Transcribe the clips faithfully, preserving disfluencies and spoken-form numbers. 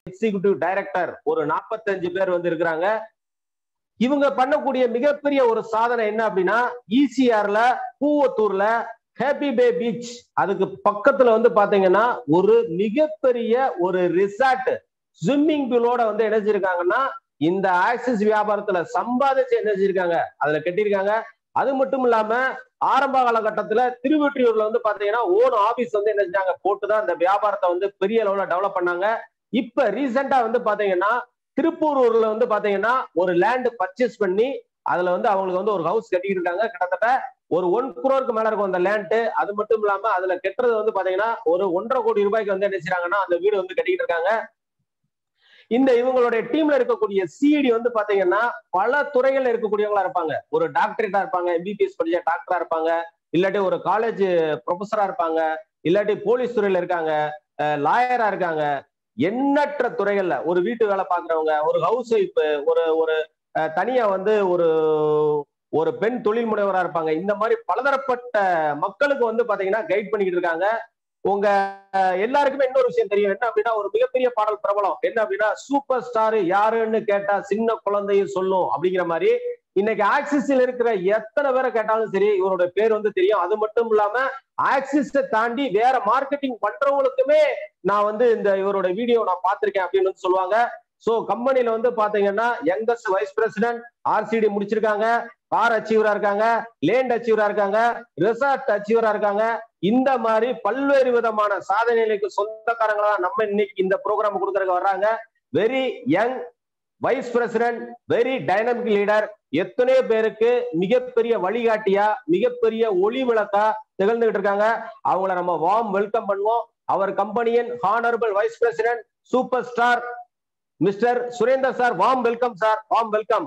Executive director ஒரு நாற்பத்தஞ்சு பேர் வந்து இருக்கிறாங்க. இவங்க பண்ணக்கூடிய மிகப்பெரிய ஒரு சாதனை என்ன அப்படின்னா, ஈசிஆர்ல பூவத்தூர்ல ஹேப்பி பே பீச் அதுக்கு பக்கத்துல வந்து பாத்தீங்கன்னா ஒரு மிகப்பெரிய ஒரு ரிசார்ட் ஸ்விம்மிங் பூலோட வந்து என்ன செஞ்சிருக்காங்கன்னா இந்த ஆக்சிஸ் வியாபாரத்துல சம்பாதிச்சு என்ன செஞ்சிருக்காங்க அதுல கட்டியிருக்காங்க. அது மட்டும் இல்லாம ஆரம்ப காலகட்டத்துல திருவெற்றியூர்ல வந்து பாத்தீங்கன்னா ஓன் ஆபீஸ் வந்து என்ன செஞ்சாங்க போட்டுதான் இந்த வியாபாரத்தை வந்து பெரிய அளவுல டெவலப் பண்ணாங்க. இப்ப ரீசெண்டா வந்து பாத்தீங்கன்னா திருப்பூரூர்ல வந்து பாத்தீங்கன்னா ஒரு லேண்ட் பர்ச்சேஸ் பண்ணி அதுல வந்து அவங்களுக்கு வந்து ஒரு ஹவுஸ் கட்டிட்டு இருக்காங்க. கிட்டத்தட்ட ஒரு ஒன் குரோருக்கு மேல இருக்கும் அந்த லேண்ட். அது மட்டும் இல்லாம அதுல கட்டுறது வந்து பாத்தீங்கன்னா ஒரு ஒன்றரை கோடி ரூபாய்க்கு வந்து என்ன செய்றாங்கன்னா அந்த வீடு வந்து கட்டிட்டு இருக்காங்க. இந்த இவங்களுடைய டீம்ல இருக்கக்கூடிய சிஇடி வந்து பாத்தீங்கன்னா பல துறைகள்ல இருக்கக்கூடியவங்களா இருப்பாங்க. ஒரு டாக்டரேட்டா இருப்பாங்க, எம்பிபிஎஸ் படிச்ச டாக்டரா இருப்பாங்க, இல்லாட்டி ஒரு காலேஜ் ப்ரொஃபஸரா இருப்பாங்க, இல்லாட்டி போலீஸ் துறையில இருக்காங்க, லாயரா இருக்காங்க. எண்ணற்ற துறைகள்ல ஒரு வீட்டு வேலை பாக்குறவங்க, ஒரு ஹவுஸ் ஒய்ஃப், ஒரு ஒரு தனியா வந்து ஒரு ஒரு பெண் தொழில் முனைவரா இருப்பாங்க. இந்த மாதிரி பலதரப்பட்ட மக்களுக்கு வந்து பாத்தீங்கன்னா கைட் பண்ணிக்கிட்டு இருக்காங்க. உங்க எல்லாருக்குமே இன்னொரு விஷயம் தெரியும் என்ன அப்படின்னா, ஒரு மிகப்பெரிய பாடல் பிரபலம் என்ன அப்படின்னா, சூப்பர் ஸ்டார் யாருன்னு கேட்டா சின்ன குழந்தையும் சொல்லும் அப்படிங்கிற மாதிரி இன்னைக்கு ஆக்சிஸ்ல இருக்கிற எத்தனை பேரை கேட்டாலும் சரி இவரோட பேர் வந்து தெரியும். அது மட்டும் இல்லாம ஆக்சிஸை தாண்டி வேற மார்க்கெட்டிங் பண்றவங்களுக்குமே நான் வந்து இந்த இவரோட வீடியோ நான் பார்த்திருக்கேன் அப்படின்னு வந்து சொல்லுவாங்க. சோ கம்பெனில வந்து பாத்தீங்கன்னா யங்கஸ்ட் வைஸ் பிரசிடென்ட் ஆர்சிடி முடிச்சிருக்காங்க, கார் அச்சீவரா இருக்காங்க, லேண்ட் அச்சீவரா இருக்காங்க, ரிசார்ட் அச்சீவரா இருக்காங்க. இந்த மாதிரி பல்வேறு விதமான சாதனைகளுக்கு சொந்தக்காரங்களா நம்ம இன்னைக்கு இந்த ப்ரோக்ராம் கொடுக்கறதுக்கு வர்றாங்க. Very young vice president, very dynamic leader, எத்தனையோ பேருக்கு மிகப்பெரிய வழிகாட்டியா மிகப்பெரிய ஒளி விளக்கா திகழ்ந்துகிட்டு இருக்காங்க. அவங்கள நம்ம வார்ம் வெல்கம் பண்ணுவோம். அவர் கம்பெனியின் honourable vice president super star mister Surender sir. Warm welcome sir, warm welcome.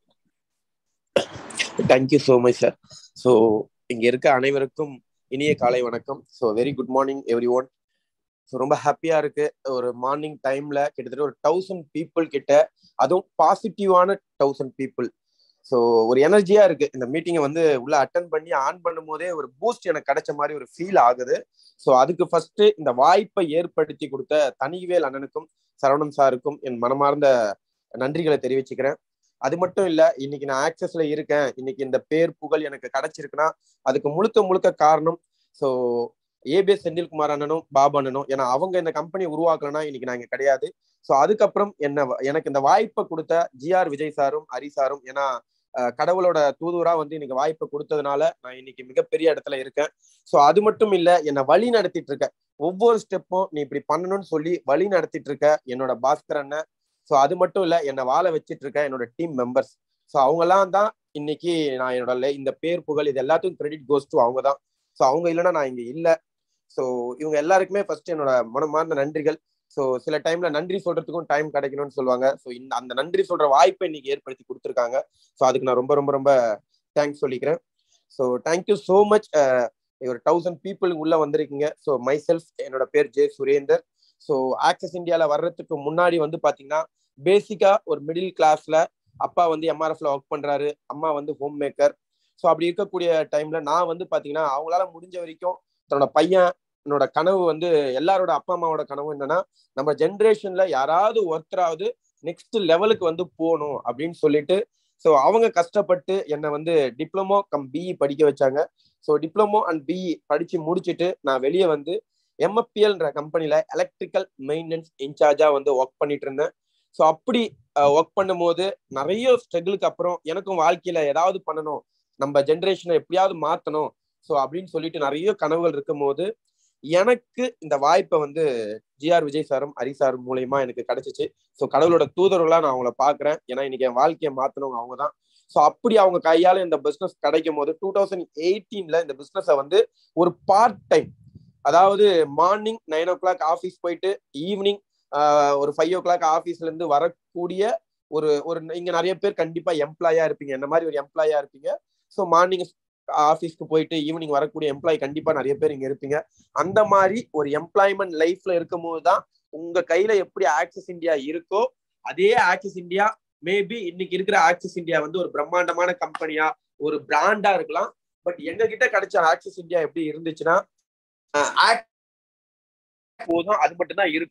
Thank you so much sir. So இங்க இருக்க அனைவருக்கும் இனிய காலை வணக்கம். So very good morning everyone. So ரொம்ப ஹாப்பியா இருக்கு. ஒரு மார்னிங் டைம்ல கிட்டத்தட்ட ஒரு தௌசண்ட் பீப்புள் கிட்ட, அதுவும் பாசிட்டிவான தௌசண்ட் பீப்புள். ஸோ ஒரு எனர்ஜியா இருக்கு. இந்த மீட்டிங்கை வந்து உள்ள அட்டன் பண்ணி ஆன் பண்ணும் போதே ஒரு பூஸ்ட் எனக்கு கிடைச்ச மாதிரி ஒரு ஃபீல் ஆகுது. ஸோ அதுக்கு ஃபர்ஸ்ட் இந்த வாய்ப்பை ஏற்படுத்தி கொடுத்த தனிவேல் அண்ணனுக்கும் சரவணன் சாருக்கும் என் மனமார்ந்த நன்றிகளை தெரிவிச்சுக்கிறேன். அது மட்டும் இல்ல, இன்னைக்கு நான் ஆக்சஸ்ல இருக்கேன், இன்னைக்கு இந்த பேர் புகழ் எனக்கு கிடைச்சிருக்குன்னா அதுக்கு முழுக்க முழுக்க காரணம் ஸோ ஏபிஎஸ் செந்தில்குமார் அண்ணனும் பாபு அண்ணனும். ஏன்னா அவங்க இந்த கம்பெனி உருவாக்கலன்னா இன்னைக்கு நான் இங்க கிடையாது. ஸோ அதுக்கப்புறம் என்ன எனக்கு இந்த வாய்ப்பை கொடுத்த ஜிஆர் விஜய் சாரும் ஹரி சாரும், ஏன்னா கடவுளோட தூதுவரா வந்து இன்னைக்கு வாய்ப்பை கொடுத்ததுனால நான் இன்னைக்கு மிகப்பெரிய இடத்துல இருக்கேன். ஸோ அது மட்டும் இல்ல, என்னை வழி நடத்திட்டு இருக்க ஒவ்வொரு ஸ்டெப்பும் நீ இப்படி பண்ணணும்னு சொல்லி வழி நடத்திட்டு இருக்க என்னோட பாஸ்கர் அண்ணன். ஸோ அது மட்டும் இல்ல, என்னை வாழ வச்சிட்டு இருக்க என்னோட டீம் மெம்பர்ஸ். ஸோ அவங்கெல்லாம் தான் இன்னைக்கு நான் என்னோட இந்த பேர் புகழ் இது எல்லாத்துக்கும் கிரெடிட் கோஸ் டு அவங்க தான். ஸோ அவங்க இல்லைன்னா நான் இங்க இல்லை. ஸோ இவங்க எல்லாருக்குமே ஃபர்ஸ்ட் என்னோட மனமார்ந்த நன்றிகள். ஸோ சில டைம்ல நன்றி சொல்றதுக்கும் டைம் கிடைக்கணும்னு சொல்லுவாங்க. ஸோ இந்த அந்த நன்றி சொல்ற வாய்ப்பை இன்னைக்கு ஏற்படுத்தி கொடுத்துருக்காங்க. ஸோ அதுக்கு நான் ரொம்ப ரொம்ப ரொம்ப தேங்க்ஸ் சொல்லிக்கிறேன். So thank you so much. ஒரு தௌசண்ட் பீப்புள் உள்ள வந்திருக்கீங்க. ஸோ மை செல்ஃப், என்னோட பேர் ஜே சுரேந்தர். ஸோ ஆக்சஸ் இந்தியால வர்றதுக்கு முன்னாடி வந்து பாத்தீங்கன்னா பேசிக்கா ஒரு மிடில் கிளாஸ்ல, அப்பா வந்து எம்ஆர்எஃப்ல ஒர்க் பண்றாரு, அம்மா வந்து ஹோம் மேக்கர். ஸோ அப்படி இருக்கக்கூடிய டைம்ல நான் வந்து பாத்தீங்கன்னா அவங்களால முடிஞ்ச வரைக்கும் தன்னோட பையன் என்னோட கனவு வந்து எல்லாரோட அப்பா அம்மாவோட கனவு என்னன்னா, நம்ம ஜென்ரேஷன்ல யாராவது ஒருத்தராவது நெக்ஸ்ட் லெவலுக்கு வந்து போகணும் அப்படின்னு சொல்லிட்டு ஸோ அவங்க கஷ்டப்பட்டு என்னை வந்து டிப்ளமோ கம் பிஇ படிக்க வச்சாங்க. ஸோ டிப்ளமோ அண்ட் பிஇ படிச்சு முடிச்சுட்டு நான் வெளியே வந்து எம்எஃப்பிஎல்ன்ற கம்பெனில எலக்ட்ரிக்கல் மெயின்டெனன்ஸ் இன்சார்ஜா வந்து ஒர்க் பண்ணிட்டு இருந்தேன். ஸோ அப்படி ஒர்க் பண்ணும் போது நிறைய ஸ்ட்ரகிளுக்கு அப்புறம் எனக்கும் வாழ்க்கையில ஏதாவது பண்ணணும், நம்ம ஜென்ரேஷனை எப்படியாவது மாற்றணும் ஸோ அப்படின்னு சொல்லிட்டு நிறைய கனவுகள் இருக்கும் போது எனக்கு இந்த வாய்ப்பை வந்து ஜிஆர் விஜய் சாரும் ஹரி சாரும் மூலயமா எனக்கு கிடைச்சிச்சு. ஸோ கடவுளோட தூதர்களா நான் அவங்கள பாக்குறேன். ஏன்னா இன்னைக்கு என் வாழ்க்கையை மாத்தினவங்க அவங்க தான். ஸோ அப்படி அவங்க கையால இந்த பிசினஸ் கிடைக்கும் போது டூ தௌசண்ட் எயிட்டீன்ல இந்த பிசினஸை வந்து ஒரு பார்ட் டைம், அதாவது morning nine o'clock office போயிட்டு ஈவினிங் ஒரு ஃபைவ் ஓ கிளாக் ஆஃபீஸ்ல இருந்து வரக்கூடிய ஒரு ஒரு இங்க நிறைய பேர் கண்டிப்பா எம்ப்ளாயா இருப்பீங்க, என்ன மாதிரி ஒரு எம்ப்ளாயா இருப்பீங்க. ஸோ மார்னிங் ஆஃபீஸ்க்கு போயிட்டு ஈவினிங் வரக்கூடிய எம்ப்ளாயி கண்டிப்பா நிறைய பேர் இங்க இருப்பீங்க. அந்த மாதிரி ஒரு எம்ப்ளாய்மெண்ட் லைஃப்ல இருக்கும் போதுதான் உங்க கையில எப்படி ஆக்சிஸ் இந்தியா இருக்கோ அதே ஆக்சிஸ் இந்தியா மேபி இன்னைக்கு இருக்கிற ஆக்சிஸ் இந்தியா வந்து ஒரு பிரம்மாண்டமான கம்பெனியா ஒரு பிராண்டா இருக்கலாம். பட் எங்க கிட்ட கிடைச்ச ஆக்சிஸ் இந்தியா எப்படி இருந்துச்சுன்னா போதும், அது மட்டும் தான் இருக்கும்.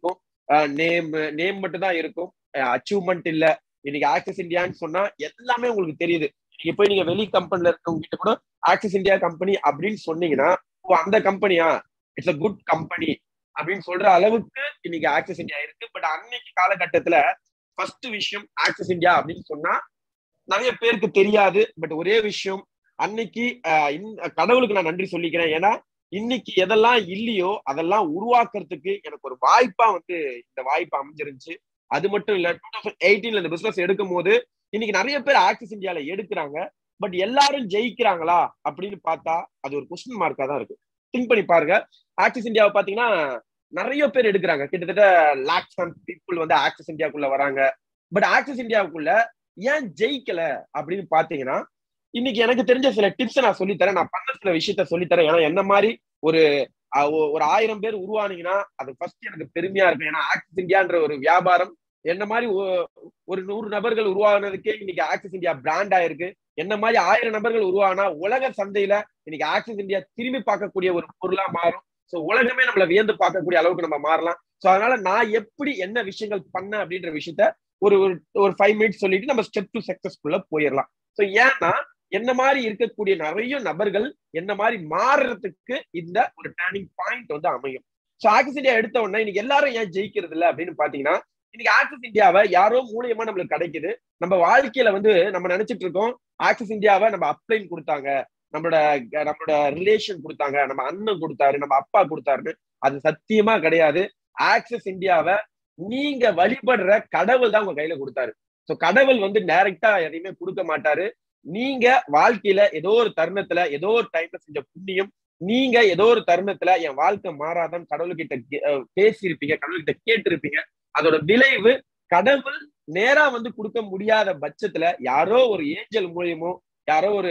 நேம் நேம் மட்டும் தான் இருக்கும், அச்சீவ்மெண்ட் இல்ல. இன்னைக்கு ஆக்சிஸ் இந்தியான்னு சொன்னா எல்லாமே உங்களுக்கு தெரியுது. நீங்க போய் நீங்க வெளி கம்பெனில இருக்கவங்க கிட்ட கூட ஆக்சிஸ் இந்தியா கம்பெனி அப்படின்னு சொன்னீங்கன்னா, ஓ அந்த கம்பெனியா, இட்ஸ் அ குட் கம்பெனி அப்படின்னு சொல்ற அளவுக்கு இன்னைக்கு ஆக்சிஸ் இந்தியா இருக்கு. பட் அன்னைக்கு காலகட்டத்துல ஃபர்ஸ்ட் விஷயம் ஆக்சிஸ் இந்தியா அப்படின்னு சொன்னா நிறைய பேருக்கு தெரியாது. பட் ஒரே விஷயம், அன்னைக்கு கடவுளுக்கு நான் நன்றி சொல்லிக்கிறேன். ஏன்னா இன்னைக்கு எதெல்லாம் இல்லையோ அதெல்லாம் உருவாக்குறதுக்கு எனக்கு ஒரு வாய்ப்பா வந்து இந்த வாய்ப்பு அமைஞ்சிருந்துச்சு. அது மட்டும் இல்ல, டூ தௌசண்ட் எயிட்டீன்ல இந்த பிசினஸ் எடுக்கும் போது இன்னைக்கு நிறைய பேர் ஆக்சிஸ் இந்தியால எடுக்கிறாங்க. பட் எல்லாரும் ஜெயிக்கிறாங்களா அப்படின்னு பார்த்தா அது ஒரு கொஸ்டின் மார்க்கா தான் இருக்கு. திங்க் பண்ணி பாருங்க. ஆக்சிஸ் இந்தியாவை பாத்தீங்கன்னா நிறைய பேர் எடுக்கிறாங்க, கிட்டத்தட்ட லேக்ஸ் ஆஃப் பீப்புள் வந்து ஆக்சிஸ் இந்தியாவுக்குள்ள வராங்க. பட் ஆக்சிஸ் இந்தியாவுக்குள்ள ஏன் ஜெயிக்கல அப்படின்னு பாத்தீங்கன்னா, இன்னைக்கு எனக்கு தெரிஞ்ச சில டிப்ஸ் நான் சொல்லித்தரேன். நான் பண்ண சில விஷயத்த சொல்லித்தரேன். ஏன்னா என்ன மாதிரி ஒரு ஒரு ஆயிரம் பேர் உருவானீங்கன்னா அது ஃபர்ஸ்ட் எனக்கு பெருமையா இருக்கும். ஏன்னா ஆக்சிஸ் இந்தியான்ற ஒரு வியாபாரம் என்ன மாதிரி ஒரு நூறு நபர்கள் உருவானதுக்கே இன்னைக்கு ஆக்சிஸ் இந்தியா பிராண்ட் ஆயிருக்கு. என்ன மாதிரி ஆயிரம் நபர்கள் உருவானா உலக சந்தையில இன்னைக்கு ஆக்சிஸ் இந்தியா திரும்பி பார்க்கக்கூடிய ஒரு பொருளா மாறும். சோ உலகமே நம்மள வியந்து பார்க்கக்கூடிய அளவுக்கு நம்ம மாறலாம். சோ அதனால நான் எப்படி என்ன விஷயங்கள் பண்ண அப்படின்ற விஷயத்த ஒரு ஒரு ஃபைவ் மினிட்ஸ் சொல்லிட்டு நம்ம ஸ்டெப் டு சக்சஸ்ஃபுல்லா போயிடலாம். சோ ஏன்னா என்ன மாதிரி இருக்கக்கூடிய நிறைய நபர்கள் என்ன மாதிரி மாறுறதுக்கு இந்த ஒரு டர்னிங் பாயிண்ட் வந்து அமையும். சோ ஆக்சிஸ் இந்தியா எடுத்த உடனே இன்னைக்கு எல்லாரும் ஏன் ஜெயிக்கிறது இல்லை அப்படின்னு பாத்தீங்கன்னா, இன்னைக்கு ஆக்சிஸ் இந்தியாவை யாரோ மூலியமா நம்மளுக்கு கிடைக்குது. நம்ம வாழ்க்கையில வந்து நம்ம நினைச்சிட்டு இருக்கோம் ஆக்சிஸ் இந்தியாவை நம்ம அப்ளைன் கொடுத்தாங்க, நம்மளோட நம்மளோட ரிலேஷன் கொடுத்தாங்க, நம்ம அண்ணன் கொடுத்தாரு, நம்ம அப்பா கொடுத்தாருன்னு. அது சத்தியமா கிடையாது. ஆக்சிஸ் இந்தியாவை நீங்க வழிபடுற கடவுள் தான் உங்க கையில கொடுத்தாரு. சோ கடவுள் வந்து டைரக்டா எதையுமே கொடுக்க மாட்டாரு. நீங்க வாழ்க்கையில ஏதோ ஒரு தருணத்துல ஏதோ ஒரு டைம்ல செஞ்ச புண்ணியம், நீங்க ஏதோ ஒரு தருணத்துல என் வாழ்க்கை மாறாதான் கடவுள்கிட்ட பேசியிருப்பீங்க, கடவுள்கிட்ட கேட்டிருப்பீங்க. அதோட விளைவு கடவுள் நேரா வந்து கொடுக்க முடியாத பட்சத்துல யாரோ ஒரு ஏஞ்சல் மூலியமோ யாரோ ஒரு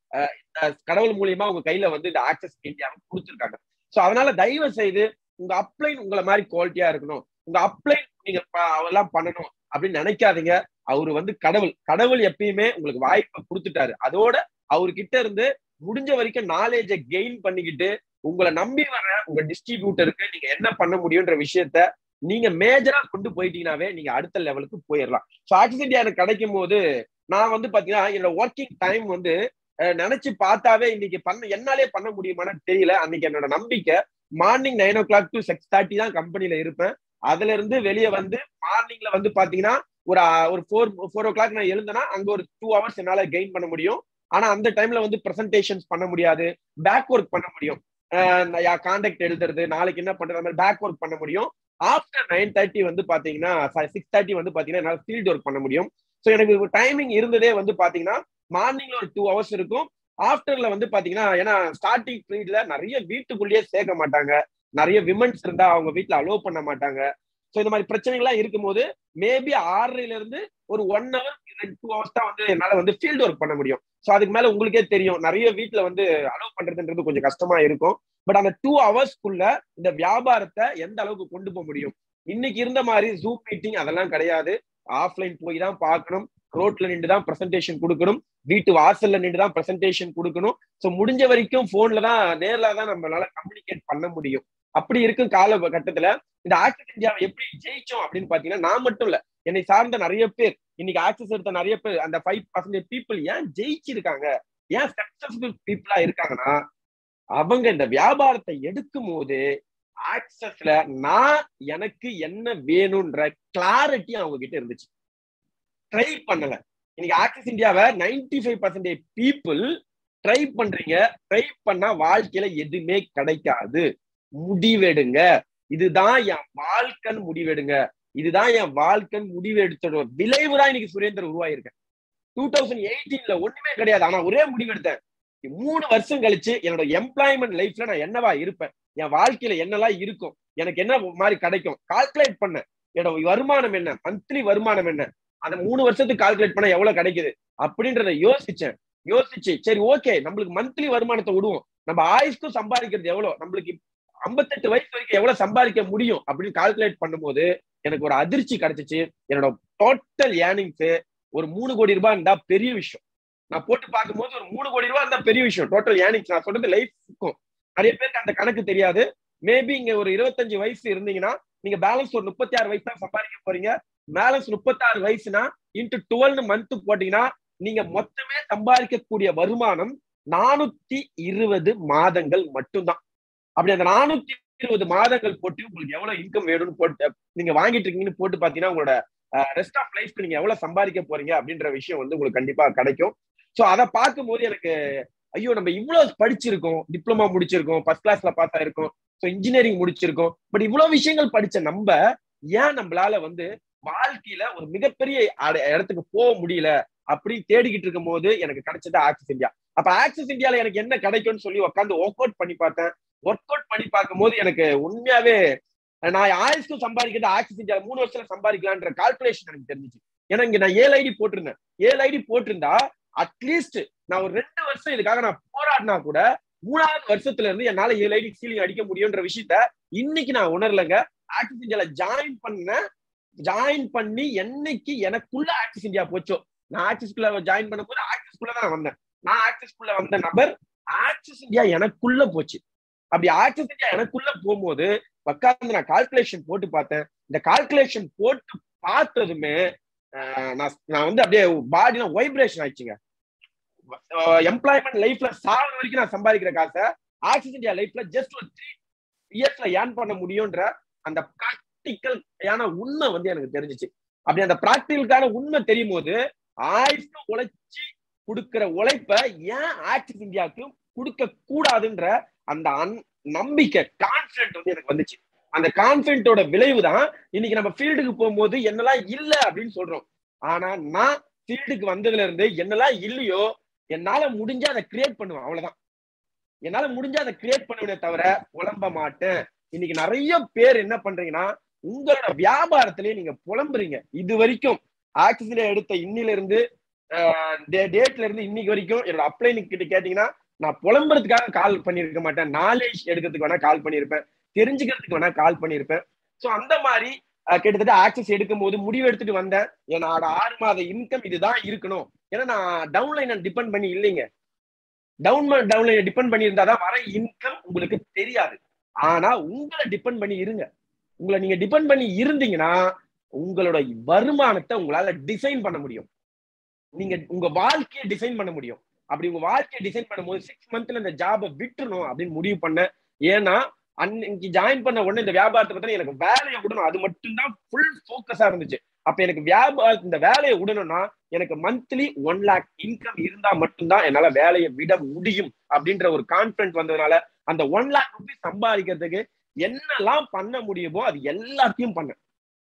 கடவுள் மூலியமா உங்க கையில வந்து இந்த ஆக்சஸ் இந்தியாவை கொடுத்துருக்காங்க. சோ அதனால தயவு செய்து உங்க அப்ளைன் உங்களை மாதிரி குவாலிட்டியா இருக்கணும், உங்க அப்ளைன் நீங்க அதெல்லாம் பண்ணணும் அப்படின்னு நினைக்காதீங்க. அவரு வந்து கடவுள். கடவுள் எப்பயுமே உங்களுக்கு வாய்ப்பை கொடுத்துட்டாரு. அதோட அவர்கிட்ட இருந்து முடிஞ்ச வரைக்கும் நாலேஜை கெயின் பண்ணிக்கிட்டு உங்களை நம்பி வர உங்க டிஸ்ட்ரிபியூட்டருக்கு நீங்க என்ன பண்ண முடியும்ன்ற விஷயத்த நீங்க மேஜரா கொண்டு போயிட்டீங்கன்னாவே நீங்க அடுத்த லெவலுக்கு போயிடலாம். ஸோ ஆக்சிஸ் இந்தியா எனக்கு கிடைக்கும் போது நான் வந்து பாத்தீங்கன்னா என்னோட ஒர்க்கிங் டைம் வந்து நினைச்சு பார்த்தாவே இன்னைக்கு பண்ண என்னாலே பண்ண முடியுமான்னு தெரியல. அன்னைக்கு என்னோட நம்பிக்கை morning nine o'clock to six thirty தான் கம்பெனில இருப்பேன். அதுல இருந்து வெளியே வந்து மார்னிங்ல வந்து பாத்தீங்கன்னா ஒரு ஒரு ஃபோர் ஃபோர் ஓ கிளாக் நான் எழுந்தேன்னா அங்க ஒரு டூ ஹவர்ஸ் என்னால கெயின் பண்ண முடியும். ஆனா அந்த டைம்ல வந்து பிரசன்டேஷன்ஸ் பண்ண முடியாது, பேக் ஒர்க் பண்ண முடியும். கான்டாக்ட் எழுதுறது, நாளைக்கு என்ன பண்றது, அந்த மாதிரி பேக் ஒர்க் பண்ண முடியும். ஆஃப்டர் நைன் தேர்ட்டி வந்து பாத்தீங்கன்னா சிக்ஸ் தேர்ட்டி வந்து பாத்தீங்கன்னா என்னால ஃபீல்ட் ஒர்க் பண்ண முடியும். ஸோ எனக்கு டைமிங் இருந்ததே வந்து பாத்தீங்கன்னா மார்னிங்ல ஒரு டூ ஹவர்ஸ் இருக்கும். ஆஃப்டர்ல வந்து பாத்தீங்கன்னா ஏன்னா ஸ்டார்டிங் பீரியட்ல நிறைய வீட்டுக்குள்ளேயே சேர்க்க மாட்டாங்க, நிறைய விமன்ஸ் இருந்தா அவங்க வீட்டுல அலோவ் பண்ண மாட்டாங்க. ஸோ இந்த மாதிரி பிரச்சனைகள்லாம் இருக்கும்போது மேபி ஆறரைல இருந்து ஒரு ஒன் ஹவர் டூ ஹவர்ஸ் தான் வந்து என்னால வந்து ஃபீல்டு ஒர்க் பண்ண முடியும். ஸோ அதுக்கு மேல உங்களுக்கே தெரியும் நிறைய வீட்டுல வந்து அலோவ் பண்றதுன்றது கொஞ்சம் கஷ்டமா இருக்கும். பட் அந்த டூ ஹவர்ஸ்க்குள்ள இந்த வியாபாரத்தை எந்த அளவுக்கு கொண்டு போக முடியும். இன்னைக்கு இருந்த மாதிரி ஜூம் மீட்டிங் அதெல்லாம் கிடையாது. ஆஃப்லைன் போய் தான் பார்க்கணும், ரோட்ல நின்று தான் பிரசன்டேஷன் கொடுக்கணும், வீட்டு வாசல்ல நின்று தான் பிரசன்டேஷன் கொடுக்கணும். ஸோ முடிஞ்ச வரைக்கும் போன்ல தான் நேர்ல தான் நம்மளால கம்யூனிகேட் பண்ண முடியும். அப்படி இருக்கும் காலகட்டத்துல இந்த ஆக்சிஸ் இந்தியாவை எப்படி ஜெயிச்சோம் அப்படின்னு பாத்தீங்கன்னா நான் மட்டும் இல்ல, என்னை சார்ந்த நிறைய பேர் இன்னைக்கு ஆக்சிஸ் எடுத்த நிறைய பேர் அந்த ஃபைவ் பர்சன்டேஜ் பீப்புள் ஏன் ஜெயிச்சிருக்காங்க, ஏன் சக்சஸ்ஃபுல் பீப்புளா இருக்காங்கன்னா அவங்க இந்த வியாபாரத்தை எடுக்கும் போது ஆக்சஸ்ல நான் எனக்கு என்ன வேணும்ன்ற கிளாரிட்டி அவங்க கிட்ட இருந்துச்சு. ட்ரை பண்ணல. இன்னைக்கு ஆக்சிஸ் இந்தியாவை ninety five percentage people try பண்றீங்க. ட்ரை பண்ணா வாழ்க்கையில எதுவுமே கிடைக்காது. முடிவெடுங்க, இதுதான் என் வாழ்க்கைன்னு முடிவெடுங்க, இதுதான் என் வாழ்க்கைன்னு முடிவு எடுத்தோட விளைவுதான் இன்னைக்கு சுரேந்தர் உருவாயிருக்கேன். டூ தௌசண்ட் எயிட்டீன்ல ஒண்ணுமே கிடையாது, ஆனா ஒரே முடிவு எடுத்தேன். மூணு வருஷம் கழிச்சு என்னோட எம்ப்ளாய்மெண்ட் லைஃப்ல நான் என்னவா இருப்பேன், என் வாழ்க்கையில என்னெல்லாம் இருக்கும், எனக்கு என்ன மாதிரி கிடைக்கும் கால்குலேட் பண்ண, என்னோட வருமானம் என்ன, மந்த்லி வருமானம் என்ன, அந்த மூணு வருஷத்துக்கு கால்குலேட் பண்ண எவ்வளவு கிடைக்குது அப்படின்றத யோசிச்சேன். யோசிச்சு சரி ஓகே நம்மளுக்கு மந்த்லி வருமானத்தை விடுவோம், நம்ம ஆயுஷ்க்கும் சம்பாதிக்கிறது எவ்வளவு, நம்மளுக்கு ஐம்பத்தெட்டு வயசு வரைக்கும் எவ்வளவு சம்பாதிக்க முடியும் அப்படின்னு கால்குலேட் பண்ணும்போது எனக்கு ஒரு அதிர்ச்சி கிடைச்சிச்சு. என்னோட டோட்டல் ஏர்னிங்ஸ் ஒரு மூணு கோடி ரூபாய் இருந்தா பெரிய விஷயம். நான் போட்டு பார்க்கும்போது ஒரு மூணு கோடி ரூபாய் இருந்தா பெரிய விஷயம். டோட்டல் ஏர்னிங்ஸ் நான் சொல்றது லைஃப்க்கும். நிறைய பேருக்கு அந்த கணக்கு தெரியாது. மேபி இங்க ஒரு இருபத்தஞ்சு வயசு இருந்தீங்கன்னா நீங்க பேலன்ஸ் ஒரு முப்பத்தி ஆறு வயசு தான் சம்பாதிக்க போறீங்க. பேலன்ஸ் முப்பத்தி ஆறு வயசுனா இன்டு டுவெல் மந்த் போட்டீங்கன்னா நீங்க மொத்தமே சம்பாதிக்கக்கூடிய வருமானம் நானூத்தி இருபது மாதங்கள் மட்டும்தான். அப்படி அந்த நானூத்தி இருபது மாதங்கள் போட்டு உங்களுக்கு எவ்வளவு இன்கம் வேணும்னு போட்டு நீங்க வாங்கிட்டு இருக்கீங்கன்னு போட்டு பாத்தீங்கன்னா உங்களோட ரெஸ்ட் ஆஃப் லைஃப்க்கு நீங்க எவ்வளவு சம்பாதிக்க போறீங்க அப்படின்ற விஷயம் வந்து உங்களுக்கு கண்டிப்பா கிடைக்கும். சோ அதை பார்க்கும் போது எனக்கு ஐயோ நம்ம இவ்வளவு படிச்சிருக்கோம், டிப்ளமா முடிச்சிருக்கோம், ஃபர்ஸ்ட் கிளாஸ்ல பாஸ் ஆயிருக்கோம், ஸோ இன்ஜினியரிங் முடிச்சிருக்கோம், பட் இவ்வளவு விஷயங்கள் படிச்ச நம்ம ஏன் நம்மளால வந்து வாழ்க்கையில ஒரு மிகப்பெரிய இடத்துக்கு போக முடியல அப்படின்னு தேடிக்கிட்டு இருக்கும் போது எனக்கு கிடைச்சது ஆக்சிஸ் இந்தியா. அப்ப ஆக்சிஸ் இந்தியால எனக்கு என்ன கிடைக்கும்னு சொல்லி உட்காந்து ஒர்க் அவுட் பண்ணி பார்த்தேன். ஒர்க் அவுட் பண்ணி பார்க்கும் போது எனக்கு உண்மையாவே நான் ஆயுஷ்க்கும் சம்பாதிக்கிறது ஆக்சிஸ் இந்தியா மூணு வருஷத்துல சம்பாதிக்கலான்ற கால்குலேஷன் எனக்கு தெரிஞ்சிச்சு. ஏன்னா இங்க நான் ஏழு ஐடி போட்டிருந்தேன். ஏழு ஐடி போட்டிருந்தா அட்லீஸ்ட் நான் ஒரு ரெண்டு வருஷம் இதுக்காக நான் போராடினா கூட மூணாவது வருஷத்துல இருந்து என்னால ஏழு ஐடி சீலிங் அடிக்க முடியும்ன்ற விஷயத்த இன்னைக்கு நான் உணரலங்க. ஆக்சிஸ் இந்தியால ஜாயின் பண்ண ஜாயின் பண்ணி என்னைக்கு எனக்குள்ள ஆக்சிஸ் இந்தியா போச்சோ, நான் ஆக்சிஸ்குள்ள ஜாயின் பண்ண போது ஆக்சிஸ்குள்ள தான் வந்தேன். நான் ஆக்சிஸ்குள்ள வந்த நபர் ஆக்சிஸ் இந்தியா எனக்குள்ள போச்சு. அப்படி ஆக்சிஸ் இந்தியா எனக்குள்ள போகும்போது உட்கார்ந்து நான் கால்குலேஷன் போட்டு பார்த்தேன். இந்த கால்குலேஷன் போட்டு பார்த்ததுமே நான் நான் வந்து அப்படியே பாடிலாம் வைப்ரேஷன் ஆயிடுச்சுங்க. எம்ப்ளாய்மெண்ட் லைஃப்ல சாவர வரைக்கும் நான் சம்பாதிக்கிற காசை ஆக்சிஸ் இந்தியா லைஃப்ல ஜஸ்ட் ஒரு த்ரீ இயர்ஸ்ல ஏர்ன் பண்ண முடியும்ன்ற அந்த பிராக்டிக்கல் உண்மை வந்து எனக்கு தெரிஞ்சிச்சு. அப்படி அந்த பிராக்டிக்கலுக்கான உண்மை தெரியும் போது ஆயுஷ்க்கு உழைச்சி கொடுக்கிற உழைப்ப ஏன் ஆக்சிஸ் இந்தியாவுக்கு கொடுக்க கூடாதுன்ற அந்த நம்பிக்கை கான்பிடன்ட் வந்து எனக்கு வந்துச்சு. அந்த கான்பிடன்ட்டோட விளைவு தான் இன்னைக்கு நம்ம ஃபீல்டுக்கு போகும்போது என்னெல்லாம் இல்ல அப்படின்னு சொல்றோம். ஆனா நான் ஃபீல்டுக்கு வந்ததுல இருந்து என்னெல்லாம் இல்லையோ என்னால முடிஞ்சா அதை கிரியேட் பண்ணுவேன். அவ்வளவுதான். என்னால முடிஞ்சா அதை கிரியேட் பண்ணுவேனே தவிர புலம்ப மாட்டேன். இன்னைக்கு நிறைய பேர் என்ன பண்றீங்கன்னா உங்களோட வியாபாரத்திலேயே நீங்க புலம்புறீங்க. இது வரைக்கும் ஆக்சிஸ்ல எடுத்த இன்னில இருந்து டேட்ல இருந்து இன்னைக்கு வரைக்கும் என்னோட அப்ளைனிங் கிட்ட கேட்டீங்கன்னா நான் புலம்புறதுக்காக கால் பண்ணிருக்க மாட்டேன். நாலேஜ் எடுக்கிறதுக்கு வேணா கால் பண்ணியிருப்பேன், தெரிஞ்சுக்கிறதுக்கு வேணா கால் பண்ணியிருப்பேன். ஸோ அந்த மாதிரி கிட்டத்தட்ட ஆக்சஸ் எடுக்கும் போது முடிவு எடுத்துட்டு வந்தேன். என்னோட ஆறு மாத இன்கம் இதுதான் இருக்கணும். ஏன்னா நான் டவுன்லைனை டிபெண்ட் பண்ணி இல்லைங்க. டவுன் டவுன்லைனை டிபெண்ட் பண்ணி இருந்தாதான் வர இன்கம் உங்களுக்கு தெரியாது. ஆனா உங்களை டிபெண்ட் பண்ணி இருங்க. உங்களை நீங்க டிபெண்ட் பண்ணி இருந்தீங்கன்னா உங்களோட வருமானத்தை உங்களால டிசைன் பண்ண முடியும். நீங்க உங்க வாழ்க்கையை டிசைன் பண்ண முடியும். அப்படி உங்க வாழ்க்கையை டிசைன் பண்ணும்போது சிக்ஸ் மந்த்ல இந்த ஜாபை விட்டுறணும் அப்படின்னு முடிவு பண்ணேன். ஏன்னா அன்னைக்கு ஜாயின் பண்ண உடனே இந்த வியாபாரத்தை பத்தி எனக்கு வேலையை விடணும், அது மட்டும்தான் ஃபுல் ஃபோக்கஸா இருந்துச்சு. அப்ப எனக்கு வியாபார இந்த வேலையை விடணும்னா எனக்கு மந்த்லி ஒன் லேக் இன்கம் இருந்தா மட்டும்தான் என்னால வேலையை விட முடியும் அப்படின்ற ஒரு கான்பிடன்ட் வந்ததுனால அந்த ஒன் லேக் ருபீஸ் சம்பாதிக்கிறதுக்கு என்னெல்லாம் பண்ண முடியுமோ அது எல்லாத்தையும் பண்ணேன்.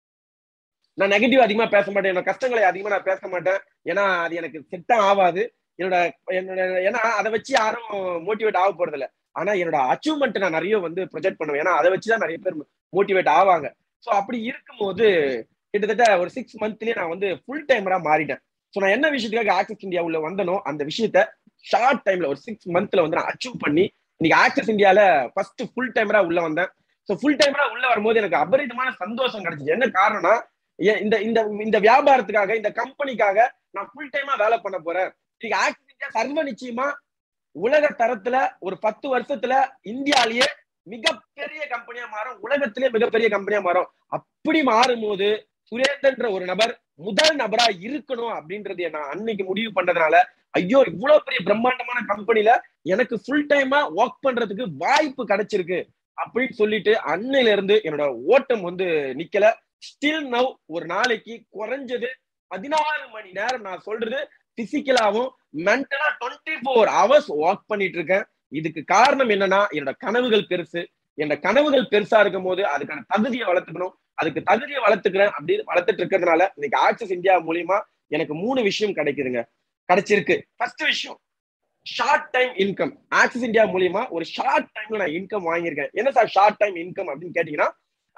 நான் நெகட்டிவ் அதிகமா பேச மாட்டேன், என்னோட கஷ்டங்களை அதிகமா நான் பேச மாட்டேன். ஏன்னா அது எனக்கு செட்டும் ஆகாது. என்னோட என்னோட ஏன்னா அதை வச்சு யாரும் மோட்டிவேட் ஆக போறது இல்லை. ஆனா என்னோட அச்சீவ்மெண்ட் நான் நிறைய வந்து ப்ரொஜெக்ட் பண்ணுவேன். ஏன்னா அதை வச்சுதான் நிறைய பேர் மோட்டிவேட் ஆவாங்க. ஸோ அப்படி இருக்கும்போது கிட்டத்தட்ட ஒரு சிக்ஸ் மந்த்லயே நான் வந்து ஃபுல் டைமரா மாறிட்டேன். ஸோ நான் என்ன விஷயத்துக்காக ஆக்சஸ் இந்தியா உள்ள வந்தனோ அந்த விஷயத்த ஷார்ட் டைம்ல ஒரு சிக்ஸ் மந்த்ல வந்து நான் அச்சீவ் பண்ணி இன்னைக்கு ஆக்சஸ் இந்தியால ஃபர்ஸ்ட் ஃபுல் டைமரா உள்ள வந்தேன். ஸோ ஃபுல் டைமரா உள்ள வரும்போது எனக்கு அபரிதமான சந்தோஷம் கிடைச்சிச்சு. என்ன காரணம்னா இந்த இந்த இந்த வியாபாரத்துக்காக இந்த கம்பெனிக்காக நான் ஃபுல் டைமா வேலை பண்ண போறேன். இன்னைக்கு ஆக்சஸ் இந்தியா சர்வ நிச்சயமா உலக தரத்துல ஒரு பத்து வருஷத்துல இந்தியாலேயே மிகப்பெரிய கம்பெனியா மாறும், உலகத்திலேயே மிகப்பெரிய கம்பெனியா மாறும். அப்படி மாறும் போது சுரேந்தர்ன்ற ஒரு நபர் முதல் நபரா இருக்கணும் அப்படின்றது நான் அன்னைக்கு முடிவு பண்றதுனால ஐயோ இவ்வளவு பெரிய பிரம்மாண்டமான கம்பெனில எனக்கு ஃபுல் டைமா ஒர்க் பண்றதுக்கு வாய்ப்பு கிடைச்சிருக்கு அப்படின்னு சொல்லிட்டு அன்னையில இருந்து என்னோட ஓட்டம் வந்து நிக்கல. ஸ்டில் நவ் ஒரு நாளைக்கு குறைஞ்சது பதினாறு மணி நேரம் நான் சொல்றது பிசிக்கலாவும் மென்டலா டுவெண்ட்டி ஃபோர் ஹவர்ஸ் ஒர்க் பண்ணிட்டு இருக்கேன். இதுக்கு காரணம் என்னன்னா என்னோட கனவுகள் பெருசு. என்னோட கனவுகள் பெருசா இருக்கும் போது அதுக்கான தகுதியை வளர்த்துக்கணும். அதுக்கு தகுதியை வளர்த்துக்கிறேன் அப்படின்னு வளர்த்துட்டு இருக்கிறதுனால இன்னைக்கு ஆக்சஸ் இந்தியா மூலியமா எனக்கு மூணு விஷயம் கிடைக்குதுங்க, கிடைச்சிருக்கு. ஃபர்ஸ்ட் விஷயம் short time income. Access India மூலியமா ஒரு ஷார்ட் டைம்ல நான் இன்கம் வாங்கியிருக்கேன். என்ன சார் ஷார்ட் டைம் இன்கம் அப்படின்னு கேட்டீங்கன்னா,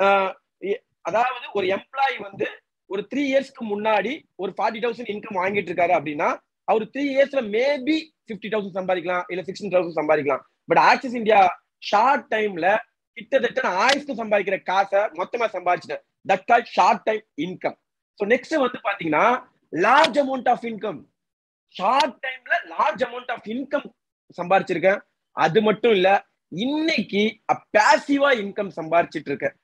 அதாவது ஒரு எம்ப்ளாயி வந்து ஒரு த்ரீ இயர்ஸ்க்கு முன்னாடி ஒரு ஃபார்ட்டி தௌசண்ட் இன்கம் வாங்கிட்டு இருக்காரு அப்படின்னா அவர் த்ரீ இயர்ஸ்ல மேபி பிப்டி தௌசண்ட் சம்பாதிக்கலாம், இல்ல சிக்ஸ்டீன் தௌசண்ட் சம்பாதிக்கலாம். பட் ஆக்சஸ் இந்தியா ஷார்ட் டைம்ல கிட்டத்தட்ட நான் ஆயிரத்துக்கு சம்பாதிக்கிற காசை மொத்தமா சம்பாதிச்சிட்டேன். That call short time income. So next வந்து பாத்தீங்கன்னா large amount of income. Short டைம்ல லார்ஜ் அமௌண்ட் ஆஃப் இன்கம் சம்பாதிச்சிருக்கேன். அது மட்டும் இல்ல இன்னைக்கு பேசிவா இன்கம் சம்பாதிச்சிட்டு இருக்கேன்.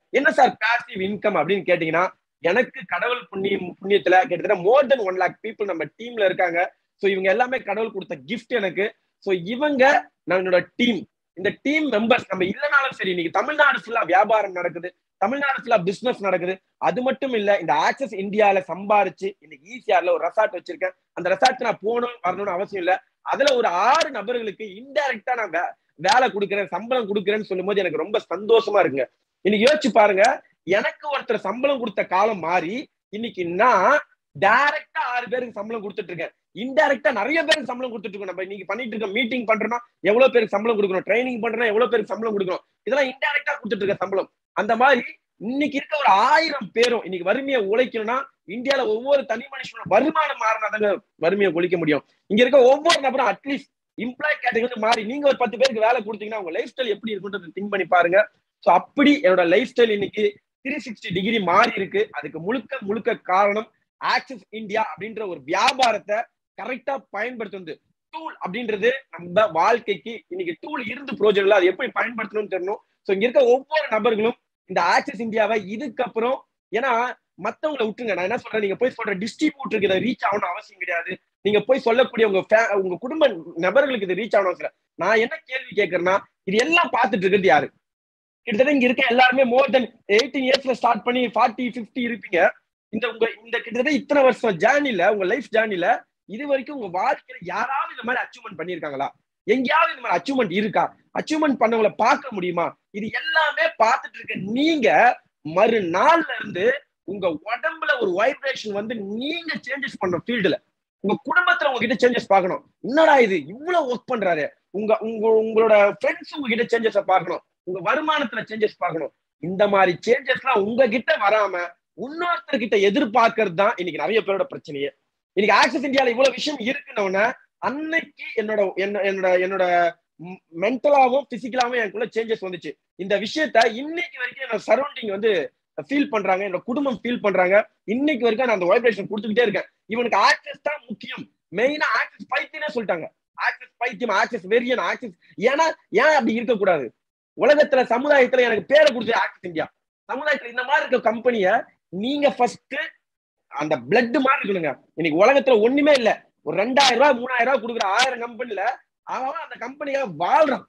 என்ன சார் பாசிவ் இன்கம் அப்படின்னு கேட்டீங்கன்னா, எனக்கு கடவுள் புண்ணியம் புண்ணியத்துல கிட்டத்தட்ட more than one lakh people நம்ம டீம்ல இருக்காங்க. சோ இவங்க எல்லாமே கடவுள் கொடுத்த கிஃப்ட் எனக்கு. சோ இவங்க நம்மளோட டீம், இந்த டீம் மெம்பர்ஸ் நம்ம இல்லைனாலும் சரி, இன்னைக்கு தமிழ்நாடு ஃபுல்லா வியாபாரம் நடக்குது, தமிழ்நாடு ஃபுல்லா பிசினஸ் நடக்குது. அது மட்டும் இல்ல, இந்த ஆக்சஸ் இந்தியால சம்பாரிச்சு இன்னைக்கு ஈசிஆர்ல ஒரு ரெசார்ட் வச்சிருக்கேன். அந்த ரெசார்ட் நான் போகணும் வரணும்னு அவசியம் இல்ல. அதுல ஒரு ஆறு நபர்களுக்கு இன்டைரக்டா நான் வேலை கொடுக்குறேன், சம்பளம் கொடுக்குறேன்னு சொல்லும் போது எனக்கு ரொம்ப சந்தோஷமா இருக்குங்க. இன்னைக்கு யோசிச்சு பாருங்க, எனக்கு ஒருத்தர் சம்பளம் கொடுத்த காலம் மாறி இன்னைக்கு நான் டைரக்டா ஆறு பேருக்கு சம்பளம் கொடுத்துட்டு இருக்கேன், இன்டைரக்டா நிறைய பேருக்கு சம்பளம் கொடுத்துட்டு இருக்கோம். நம்ம இன்னைக்கு பண்ணிட்டு இருக்க மீட்டிங் பண்றோம்னா எவ்வளவு பேருக்கு சம்பளம் கொடுக்கணும், ட்ரைனிங் பண்றோம்னா எவ்வளவு பேருக்கு சம்பளம் கொடுக்கணும், இதெல்லாம் இன்டைரக்டா கொடுத்துட்டு இருக்க சம்பளம். அந்த மாதிரி இன்னைக்கு இருக்க ஒரு ஆயிரம் பேரும் இன்னைக்கு வறுமையை உழைக்கணும்னா இந்தியால ஒவ்வொரு தனி மனுஷனோட வருமானம் மாறினாதாங்க வறுமையை ஒழிக்க முடியும். இங்க இருக்க ஒவ்வொரு நபரும் அட்லீஸ்ட் எம்ப்ளாய் கேட்டகரி மாறி நீங்க ஒரு பத்து பேருக்கு வேலை கொடுத்தீங்கன்னா உங்க லைஃப் ஸ்டைல் எப்படி இருக்குன்றத திங்க் பண்ணி பாருங்க. சோ அப்படி என்னோட லைஃப் ஸ்டைல் இன்னைக்கு த்ரீ சிக்ஸ்டி டிகிரி மாறி இருக்கு. அதுக்கு முழுக்க முழுக்க காரணம் ஆக்சஸ் இந்தியா அப்படின்ற ஒரு வியாபாரத்தை கரெக்டா பயன்படுத்துறது. டூல் அப்படின்றது நம்ம வாழ்க்கைக்கு இன்னைக்கு டூல் இருந்து ப்ரோஜனம் இல்லை, அது எப்படி பயன்படுத்தணும்னு தெரியணும். சோ இங்க இருக்க ஒவ்வொரு நபர்களும் இந்த ஆக்சஸ் இந்தியாவை இதுக்கப்புறம், ஏன்னா மத்தவங்களை விட்டுருங்க, நான் என்ன சொல்றேன், நீங்க போய் சொல்ற டிஸ்ட்ரிபியூட்டருக்கு இதை ரீச் ஆகணும் அவசியம் கிடையாது. நீங்க போய் சொல்லக்கூடிய உங்க உங்க குடும்ப நபர்களுக்கு இது ரீச் ஆகணும் அவசியம். நான் என்ன கேள்வி கேட்கறேன்னா, இது எல்லாம் பார்த்துட்டு இருக்கிறது யாரு? கிட்டத்தட்ட இங்க இருக்க எல்லாருமே மோர் தென் எயிட்டீன் இயர்ஸ்ல ஸ்டார்ட் பண்ணி ஃபார்ட்டி பிப்டி இருப்பீங்க. இந்த உங்க இந்த கிட்டத்தட்ட இத்தனை வருஷம் ஜேர்னில, உங்க லைஃப் ஜேர்னில இது வரைக்கும் உங்க வாழ்க்கையில யாராவது இந்த மாதிரி அச்சீவ்மெண்ட் பண்ணிருக்காங்களா? எங்கேயாவது இந்த மாதிரி அச்சீவ்மெண்ட் இருக்கா? அச்சீவ்மெண்ட் பண்ணவங்களை பார்க்க முடியுமா? இது எல்லாமே பார்த்துட்டு இருக்க நீங்க மறுநாள்ல இருந்து உங்க உடம்புல ஒரு வைப்ரேஷன் வந்து நீங்க சேஞ்சஸ் பண்ணணும். ஃபீல்டுல உங்க குடும்பத்துல உங்ககிட்ட சேஞ்சஸ் பார்க்கணும். என்னடா இது இவ்வளவு ஒர்க் பண்றாரு, உங்க உங்க உங்களோட ஃப்ரெண்ட்ஸ் உங்ககிட்ட சேஞ்சஸ பார்க்கணும், உங்க வருமானத்துல சேஞ்சஸ் பார்க்கணும். இந்த மாதிரி சேஞ்சஸ் எல்லாம் உங்ககிட்ட வராம இன்னொருத்தர்கிட்ட எதிர்பார்க்கறது தான் இன்னைக்கு நிறைய பேரோட பிரச்சனையே. இன்னைக்கு ஆக்சஸ் இந்தியால இவ்வளவு விஷயம் இருக்குன்னு அன்னைக்கு என்னோட என்னோட என்னோட மென்டலாவும் பிசிக்கலாவும் எனக்குள்ள சேஞ்சஸ் வந்துச்சு. இந்த விஷயத்த இன்னைக்கு வரைக்கும் என்னோட சரௌண்டிங் வந்து ஃபீல் பண்றாங்க, என்னோட குடும்பம் ஃபீல் பண்றாங்க. இன்னைக்கு வரைக்கும் நான் அந்த வைப்ரேஷன் கொடுத்துக்கிட்டே இருக்கேன். இவனுக்கு ஆக்சஸ் தான் முக்கியம், மெயினா ஆக்சஸ் பைத்தியனே சொல்லிட்டாங்க. ஆக்சஸ் பைத்தியம், ஆக்சஸ் வெறியன், ஆக்சஸ். ஏன்னா ஏன் அப்படி இருக்கக்கூடாது? உலகத்துல சமுதாயத்துல எனக்கு பேரை கொடுத்தது ஆக்சஸ் இந்தியா. சமுதாயத்துல இந்த மாதிரி இருக்க கம்பெனிய நீங்க ஃபர்ஸ்ட் அந்த பிளட் மாதிரி இருக்கணுங்க. இன்னைக்கு உலகத்துல ஒண்ணுமே இல்ல, ஒரு ரெண்டாயிரம் ரூபாய் மூணாயிரம் ரூபாய் கொடுக்குற ஆயிரம் கம்பெனில அவன் அந்த கம்பெனிக்காக வாழ்றான்.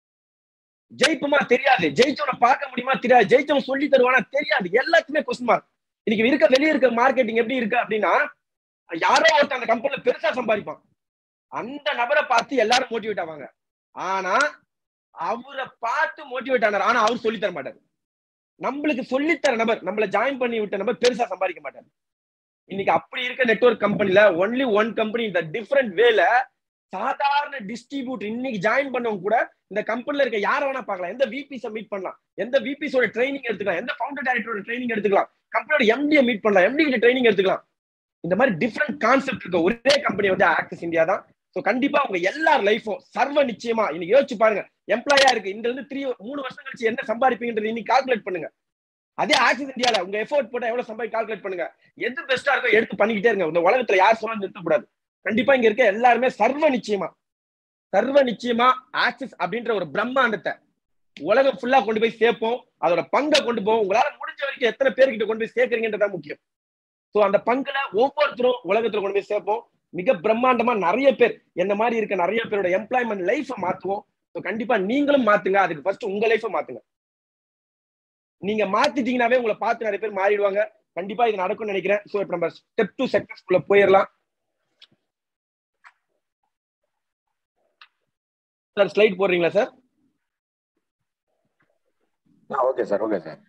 ஜெயிப்புமா தெரியாது, ஜெயிச்சவனை பார்க்க முடியுமா தெரியாது, ஜெயிச்சவன் சொல்லி தருவானா தெரியாது, எல்லாத்துக்குமே கொஸ்டின் மார்க். இன்னைக்கு இருக்க வெளியே இருக்க மார்க்கெட்டிங் எப்படி இருக்கு அப்படின்னா, யாரோ ஒருத்தர் அந்த கம்பெனில பெருசா சம்பாதிப்பான், அந்த நபரை பார்த்து எல்லாரும் மோட்டிவேட் ஆவாங்க. ஆனா அவரை பார்த்து மோட்டிவேட் ஆனார், ஆனா அவர் சொல்லி தர மாட்டாரு. நம்மளுக்கு சொல்லித்தர நபர், நம்மள ஜாயின் பண்ணி விட்ட நபர் பெருசா சம்பாதிக்க மாட்டாரு. இன்னைக்கு அப்படி இருக்க நெட்வொர்க் கம்பெனில ஒன்லி ஒன் கம்பெனி இந்த டிஃபரெண்ட் வேல சாதாரண டிஸ்ட்ரிபியூட்டர் இன்னைக்கு ஜாயின் பண்ணவங்க கூட இந்த கம்பெனில இருக்க யாரை வேணா பார்க்கலாம், எந்த விபிஸை மீட் பண்ணலாம், எந்த விபிஸோட ட்ரைனிங் எடுத்துக்கலாம், எந்த ஃபவுண்டர் டைரக்டரோட ட்ரைனிங் எடுத்துக்கலாம், கம்பெனியோட எம்டியை மீட் பண்ணலாம், எம்டி கிட்ட ட்ரைனிங் எடுத்துக்கலாம். இந்த மாதிரி டிஃபரெண்ட் கான்செப்ட் இருக்க ஒரே கம்பெனி வந்து ஆக்சஸ் இந்தியா தான். ஸோ கண்டிப்பா உங்க எல்லார் லைஃபும் சர்வ நிச்சயமா இன்னைக்கு யோசிச்சு பாருங்க. எம்ப்ளாயா இருக்கு, இந்த இருந்து த்ரீ மூணு வருஷம் கழிச்சு என்ன சம்பாதிப்பீங்கன்றது இன்னைக்கு கால்குலேட் பண்ணுங்க. அதே ஆக்சஸ் இந்தியால உங்க எஃபோர்ட் போட்டா எவ்வளவு சம்பாதி கால்குலேட் பண்ணுங்க. எது பெஸ்டா இருக்கோ எடுத்து பண்ணிக்கிட்டே இருங்க. இந்த உலகத்துல யார் சொன்னாலும் நிறுத்தக்கூடாது. கண்டிப்பா இங்க இருக்க எல்லாருமே சர்வ நிச்சயமா சர்வ நிச்சயமா ஆக்சஸ் அப்படின்ற ஒரு பிரம்மாண்டத்தை உலகம் ஃபுல்லா கொண்டு போய் சேர்ப்போம். அதோட பங்கை கொண்டு போவோம். உங்களால முடிஞ்ச வரைக்கும் எத்தனை பேர்கிட்ட கொண்டு போய் சேர்க்கறீங்கன்றதான் முக்கியம். ஸோ அந்த பங்குல ஒவ்வொருத்தரும் உலகத்துல கொண்டு போய் சேர்ப்போம். மிக பிரம்மாண்டமா நிறைய பேர் என்ன மாதிரி இருக்க நிறைய பேரோட எம்ப்ளாய்மெண்ட் லைஃபை மாத்துவோம். ஸோ கண்டிப்பா நீங்களும் மாத்துங்க. அதுக்கு ஃபர்ஸ்ட் உங்க லைஃபை மாத்துங்க. நீங்க மாத்திட்டீங்கன்னாவே உங்களை பார்த்து நிறைய பேர் மாறிடுவாங்க. கண்டிப்பா இது நடக்கும்னு நினைக்கிறேன். ஸோ இப்போ நம்ம ஸ்டெப் டு சக்சஸ்குள்ள போயிடலாம். சார் ஸ்லைட் போடுறீங்களா sir? Okay sir, okay sir.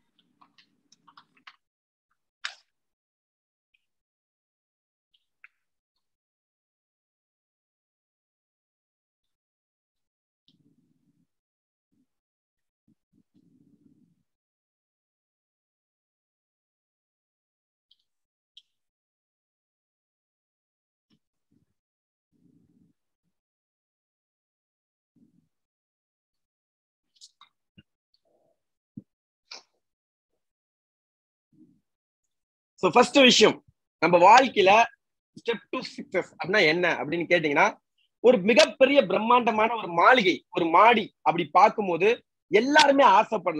So first விஷயம், நம்ம வாழ்க்கையில ஸ்டெப் டு சக்சஸ் அப்படின்னா என்ன அப்படின்னு கேட்டீங்கன்னா, ஒரு மிகப்பெரிய பிரம்மாண்டமான ஒரு மாளிகை, ஒரு மாடி அப்படி பார்க்கும்போது எல்லாருமே ஆசைப்படலாம்.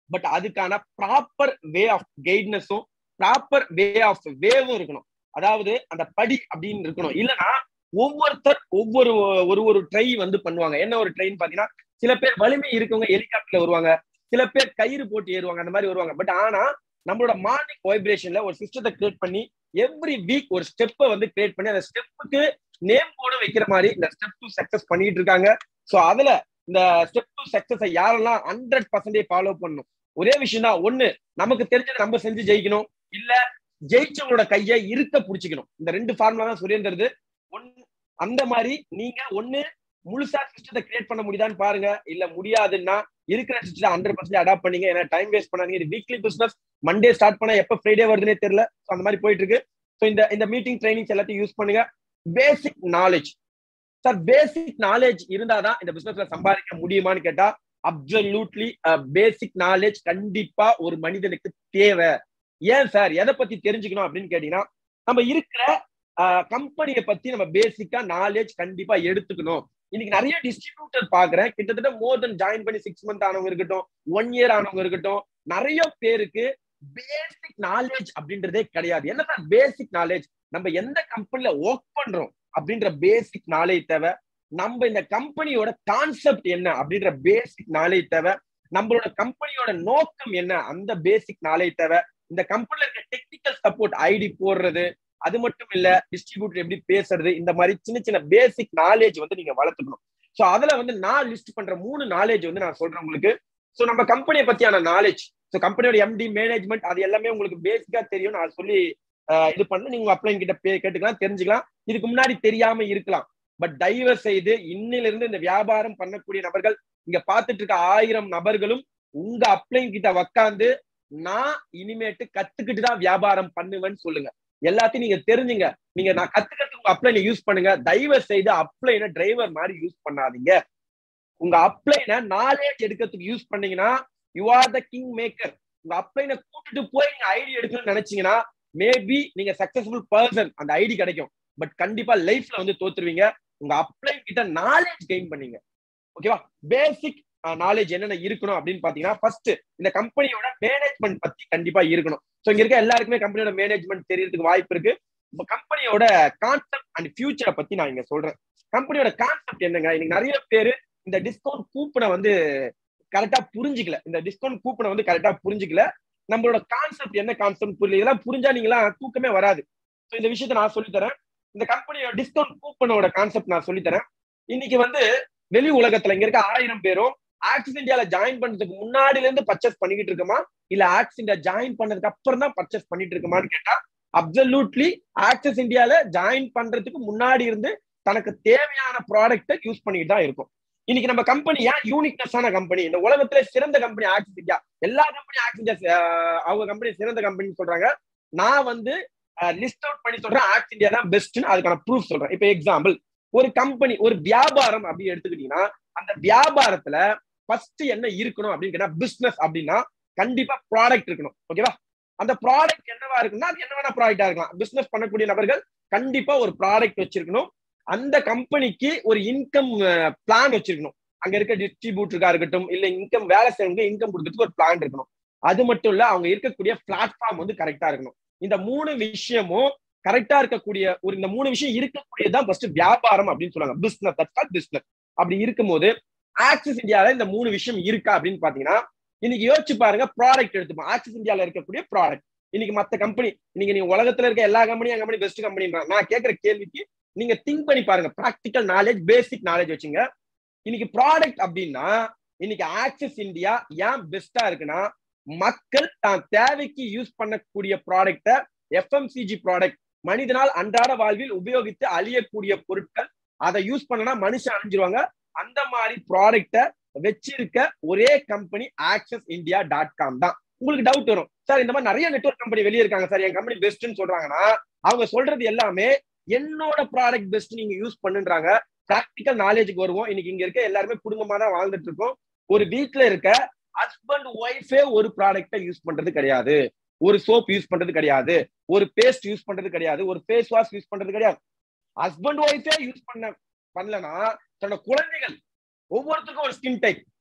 பட் அதுக்கான ப்ராப்பர் வே ஆஃப் கைட்னஸும் ப்ராப்பர் வே ஆஃப் வேவும் இருக்கணும். அதாவது அந்த படி அப்படின்னு இருக்கணும். இல்லைன்னா ஒவ்வொருத்தர் ஒவ்வொரு ஒரு ஒரு ட்ரை வந்து பண்ணுவாங்க. என்ன ஒரு ட்ரைன்னு பாத்தீங்கன்னா, சில பேர் வலிமை இருக்கவங்க ஹெலிகாப்டர்ல வருவாங்க, சில பேர் கயிறு போட்டு ஏறுவாங்க, அந்த மாதிரி வருவாங்க. பட் ஆனா நம்மளோட மார்னிங் வைப்ரேஷன்ல ஒரு சிஸ்டத்தை கிரியேட் பண்ணி எவ்ரி வீக் ஒரு ஸ்டெப்பை வந்து கிரியேட் பண்ணி அந்த ஸ்டெப்புக்கு நேம் போர்டு வைக்கிற மாதிரி இந்த ஸ்டெப் டு சக்சஸ் பண்ணிட்டு இருக்காங்க. ஸோ அதுல இந்த ஸ்டெப் டு சக்சஸை யாரெல்லாம் ஹண்ட்ரட் பர்சன்டேஜ் ஃபாலோ பண்ணணும். ஒரே விஷயம் தான், ஒண்ணு நமக்கு தெரிஞ்சதை நம்ம செஞ்சு ஜெயிக்கணும், இல்ல ஜெயிச்சவங்களோட கையை இருக்க புடிச்சுக்கணும். இந்த ரெண்டு ஃபார்முலா தான் சுரேந்தருது. ஒன்னு அந்த மாதிரி நீங்க ஒண்ணு முழுசா சிஸ்டத்தை கிரியேட் பண்ண முடியுதான்னு பாருங்க, இல்ல முடியாதுன்னா இருக்கிற சிஸ்டத்தை ஹண்ட்ரட் பர்சன்ட் அடாப்ட் பண்ணீங்க. ஏன்னா டைம் வேஸ்ட் பண்ணாதீங்க. இது வீக்லி பிசினஸ், மண்டே ஸ்டார்ட் பண்ணா எப்ப ஃப்ரைடே வருதுன்னே தெரியல. ஸோ அந்த மாதிரி போயிட்டு இருக்கு. ஸோ இந்த இந்த மீட்டிங் ட்ரைனிங்ஸ் எல்லாத்தையும் யூஸ் பண்ணுங்க. Basic knowledge sir, basic knowledge இருந்தாதான் இந்த பிசினஸ்ல சம்பாதிக்க முடியுமான்னு கேட்டா அப்சல்யூட்லி பேசிக் நாலேஜ் கண்டிப்பா ஒரு மனிதனுக்கு தேவை. ஏன் சார், எதை பத்தி தெரிஞ்சுக்கணும் அப்படின்னு கேட்டீங்கன்னா, நம்ம இருக்கிற கம்பெனியை பத்தி நம்ம பேசிக்கா நாலேஜ் கண்டிப்பா எடுத்துக்கணும். இன்னைக்கு நிறைய டிஸ்ட்ரிபியூட்டர் பாக்குறேன், கிட்டத்தட்ட மோர் தென் ஜாயின் பண்ணி சிக்ஸ் மந்த் ஆனவங்க இருக்கட்டும், ஒன் இயர் ஆனவங்க இருக்கட்டும், நிறைய பேருக்கு பேசிக் நாலேஜ் அப்படின்றதே கிடையாது. என்ன சார் பேசிக் நாலேஜ்? நம்ம எந்த கம்பெனில ஒர்க் பண்றோம் அப்படின்ற பேசிக் நாலேஜ் தேவை. நம்ம இந்த கம்பெனியோட கான்செப்ட் என்ன அப்படின்ற பேசிக் நாலேஜ் தேவை. நம்மளோட கம்பெனியோட நோக்கம் என்ன அந்த பேசிக் நாலேஜ் தேவை. இந்த கம்பெனில இருக்க டெக்னிக்கல் சப்போர்ட் ஐடி போடுறது, அது மட்டும் இல்ல டிஸ்ட்ரிபியூட்டர் எப்படி பேசுறது, இந்த மாதிரி சின்ன சின்ன பேசிக் நாலேஜ் வந்து நீங்க வளர்த்துக்கணும். சோ அதுல வந்து நான் லிஸ்ட் பண்ற மூணு நாலேஜ் வந்து நான் சொல்றேன் உங்களுக்கு. சோ நம்ம கம்பெனியை பத்தியான நாலேஜ், சோ கம்பெனியோட எம்டி மேனேஜ்மெண்ட், அது எல்லாமே உங்களுக்கு பேசிக்கா தெரியும். நான் சொல்லி இது பண்ண நீங்க அப்ளைன் கிட்ட கேட்டுக்கலாம், தெரிஞ்சுக்கலாம். இதுக்கு முன்னாடி தெரியாம இருக்கலாம். பட் தயவு செய்து இன்னில இருந்து இந்த வியாபாரம் பண்ணக்கூடிய நபர்கள், இங்க பாத்துட்டு இருக்க ஆயிரம் நபர்களும் உங்க அப்ளைன் கிட்ட உக்காந்து நான் இனிமேட்டு கத்துக்கிட்டு தான் வியாபாரம் பண்ணுவேன்னு சொல்லுங்க. எல்லாத்தையும் நீங்க தெரிஞ்சுங்க. நீங்க நான் கத்துக்கிறதுக்கு உங்க அப்ளைனை யூஸ் பண்ணுங்க. தயவு செய்து அப்ளைனை டிரைவர் மாதிரி யூஸ் பண்ணாதீங்க. உங்க அப்ளைனை நாலேஜ் எடுக்கிறதுக்கு யூஸ் பண்ணீங்கன்னா you are the king maker. உங்க அப்ளைனை கூட்டிட்டு போய் நீங்க ஐடி எடுக்கணும்னு நினைச்சீங்கன்னா மேபி நீங்க சக்சஸ்ஃபுல் பர்சன், அந்த ஐடி கிடைக்கும். பட் கண்டிப்பா லைஃப்ல வந்து தோத்துருவீங்க. உங்க அப்ளைன் கிட்ட நாலேஜ் கெயின் பண்ணீங்க. ஓகேவா? பேசிக் நாலேஜ் என்னென்ன இருக்கணும் அப்படின்னு பாத்தீங்கன்னா, ஃபர்ஸ்ட் இந்த கம்பெனியோட மேனேஜ்மெண்ட் பத்தி கண்டிப்பா இருக்கணும். சோ இங்க இருக்க எல்லாருக்குமே கம்பெனியோட மேனேஜ்மெண்ட் தெரியறதுக்கு வாய்ப்பு இருக்கு. கம்பெனியோட கான்செப்ட் அண்ட் ஃபியூச்சரை பத்தி நான் இங்க சொல்றேன். கம்பெனியோட கான்செப்ட் என்னங்க? இன்னைக்கு நிறைய பேரு இந்த டிஸ்கவுண்ட் கூப்பனை வந்து கரெக்டா புரிஞ்சுக்கல. இந்த டிஸ்கவுண்ட் கூப்பனை வந்து கரெக்டா புரிஞ்சுக்கல. நம்மளோட கான்செப்ட் என்ன கான்செப்ட் புரியல. இதெல்லாம் புரிஞ்சா நீங்களாம் தூக்கமே வராது. ஸோ இந்த விஷயத்த நான் சொல்லித்தரேன். இந்த கம்பெனியோட டிஸ்கவுண்ட் கூப்பனோட கான்செப்ட் நான் சொல்லித்தரேன். இன்னைக்கு வந்து வெளி உலகத்துல இங்க இருக்க ஆயிரம் பேரும் ஆக்சிஸ் இந்தியால ஜாயின் பண்றதுக்கு முன்னாடில இருந்து பர்ச்சேஸ் பண்ணிக்கிட்டு இருக்கோமா, இல்ல ஆக்சிஸ் இந்தியா ஜாயின் பண்ணதுக்கு அப்புறம் தான் பர்ச்சேஸ் பண்ணிட்டு இருக்கோமான்னு கேட்டா அப்சல்யூட்லி ஆக்சிஸ் இந்தியால ஜாயின் பண்றதுக்கு முன்னாடி இருந்து தனக்கு தேவையான ப்ராடக்ட்டை யூஸ் பண்ணிட்டு தான் இருக்கும். இன்னைக்கு நம்ம கம்பெனி ஏன் யூனிக்னஸான கம்பெனி, இந்த உலகத்துல சிறந்த கம்பெனி ஆக்சிஸ் இந்தியா, எல்லா கம்பெனியும் ஆக்சிஸ் இந்தியா அவங்க கம்பெனி சிறந்த கம்பெனின்னு சொல்றாங்க. நான் வந்து லிஸ்ட் அவுட் பண்ணி சொல்றேன் ஆக்சிஸ் இந்தியா தான் பெஸ்ட்னு, அதுக்கான ப்ரூஃப் சொல்றேன். இப்ப எக்ஸாம்பிள், ஒரு கம்பெனி ஒரு வியாபாரம் அப்படின்னு எடுத்துக்கிட்டீங்கன்னா, அந்த வியாபாரத்துல ஃபர்ஸ்ட் என்ன இருக்கணும் அப்படின்னு கேட்டா பிசினஸ் அப்படின்னா கண்டிப்பா ப்ராடக்ட் இருக்கணும். ஓகேவா? அந்த ப்ராடக்ட் என்னவா இருக்குன்னா அது என்ன வேணா ப்ராடக்டா இருக்கலாம். பிசினஸ் பண்ணக்கூடிய நபர்கள் கண்டிப்பா ஒரு ப்ராடக்ட் வச்சிருக்கணும். அந்த கம்பெனிக்கு ஒரு இன்கம் பிளான் வச்சிருக்கணும். அங்க இருக்க டிஸ்ட்ரிபியூட்டருக்கா இருக்கட்டும், இல்ல இன்கம் வேலை செய்யறவங்க இன்கம் கொடுக்கறதுக்கு ஒரு பிளான் இருக்கணும். அது மட்டும் இல்ல, அவங்க இருக்கக்கூடிய பிளாட்ஃபார்ம் வந்து கரெக்டா இருக்கணும். இந்த மூணு விஷயமும் கரெக்டா இருக்கக்கூடிய ஒரு இந்த மூணு விஷயம் இருக்கக்கூடியதான் ஃபர்ஸ்ட் வியாபாரம் அப்படின்னு சொல்லுவாங்க. Business, that's called business. அப்படி இருக்கும்போது ஆக்சிஸ் இந்தியால இந்த மூணு விஷயம் இருக்கா அப்படின்னு பாத்தீங்கன்னா, இன்னைக்கு யோசிச்சு பாருங்க. ப்ராடக்ட் எடுத்துப்போம். ஆக்சிஸ் இந்தியால இருக்கக்கூடிய ப்ராடக்ட், இன்னைக்கு மத்த கம்பெனி, இன்னைக்கு நீங்க உலகத்துல இருக்க எல்லா கம்பெனியும் கம்பெனி பெஸ்ட் கம்பெனின்றாங்க. நான் கேட்கிற கேள்விக்கு நீங்க திங்க் பண்ணி பாருங்க. ப்ராக்டிக்கல் நாலேஜ், பேசிக் நாலேஜ் வச்சுங்க. இன்னைக்கு ப்ராடக்ட் அப்படின்னா இன்னைக்கு ஆக்சிஸ் இந்தியா ஏன் பெஸ்டா இருக்குன்னா, மக்கள் தான் தேவைக்கு யூஸ் பண்ணக்கூடிய ப்ராடக்ட, எஃப்எம்சிஜி ப்ராடக்ட், மனிதனால் அன்றாட வாழ்வில் உபயோகித்து அழியக்கூடிய பொருட்கள், அதை யூஸ் பண்ணனா மனுஷன் அழிஞ்சிருவாங்க. அந்த மாதிரி ப்ராடக்ட வச்சிருக்க ஒரே company Access India dot com தான். உங்களுக்கு டவுட் வரும், சார் இந்த மாதிரி நிறைய நெட்வொர்க் கம்பெனி வெளியே இருக்காங்க சார், என் கம்பெனி பெஸ்ட்னு சொல்றாங்கன்னா அவங்க சொல்றது எல்லாமே என்னோட ப்ராடக்ட் பெஸ்ட் நீங்க யூஸ் பண்ணுன்றாங்க. பிராக்டிக்கல் நாலேஜுக்கு வருவோம். இன்னைக்கு இங்க இருக்க எல்லாருமே குடும்பமா தான் வாழ்ந்துட்டு இருக்கோம். ஒரு வீட்டுல இருக்க ஹஸ்பண்ட் ஒய்ஃபே ஒரு ப்ராடக்டை யூஸ் பண்றது கிடையாது. ஒரு சோப் யூஸ் பண்றது கிடையாது, ஒரு பேஸ்ட் யூஸ் பண்றது கிடையாது, ஒரு ஃபேஸ் வாஷ் யூஸ் பண்றது கிடையாது. ஹஸ்பண்ட் ஒய்ஃபே யூஸ் பண்ண பண்ணலன்னா தன்னோட குழந்தைகள் ஒவ்வொருத்தருக்கும் ஒரு ஸ்கின் டைப்.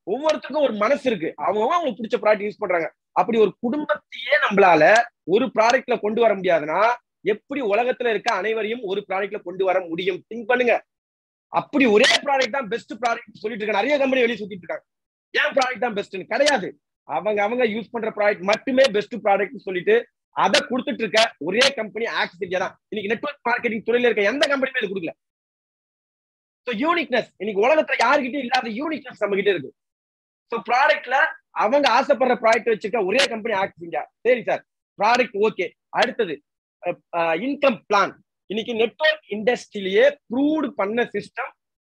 ஒவ்வொருத்தருக்கும் ஒரு மனசு இருக்கு, அவங்க அவங்களுக்கு பிடிச்ச ப்ராடக்ட் யூஸ் பண்றாங்க. அப்படி ஒரு குடும்பத்தையே நம்மளால ஒரு ப்ராடக்ட்ல கொண்டு வர முடியாதுன்னா எப்படி உலகத்துல இருக்க அனைவரையும் ஒரு ப்ராடக்ட்ல கொண்டு வர முடியும்? திங்க் பண்ணுங்க. அப்படி ஒரே ப்ராடக்ட் தான் பெஸ்ட் ப்ராடக்ட் சொல்லிட்டு இருக்க நிறைய கம்பெனி வெளியே சுத்திட்டு இருக்காங்க. ஏன் ப்ராடக்ட் தான் பெஸ்ட்னு கிடையாது, அவங்க அவங்க யூஸ் பண்ற ப்ராடக்ட் மட்டுமே பெஸ்ட் ப்ராடக்ட் சொல்லிட்டு அதை கொடுத்துட்டு இருக்க ஒரே கம்பெனி ஆக்சிஸ் இந்தியா தான். இன்னைக்கு நெட்வொர்க் மார்க்கெட்டிங் துறையில இருக்க எந்த கம்பெனியுமே இது கொடுக்கல. யூனிக்னஸ் இன்னைக்கு உலகத்துல யாருக்கிட்டே இல்லாத யூனிக்னஸ் நம்ம கிட்ட இருக்கு. ஸோ ப்ராடக்ட்ல அவங்க ஆசைப்படுற ப்ராடக்ட் வச்சிருக்க ஒரே கம்பெனி ஆக்சிஸ் இந்தியா. சரி சார், ப்ராடக்ட் ஓகே. அடுத்தது இன்கம் பிளான். இன்னைக்கு நெட்வொர்க் இண்டஸ்ட்ரியிலேயே ப்ரூவ்டு பண்ண சிஸ்டம்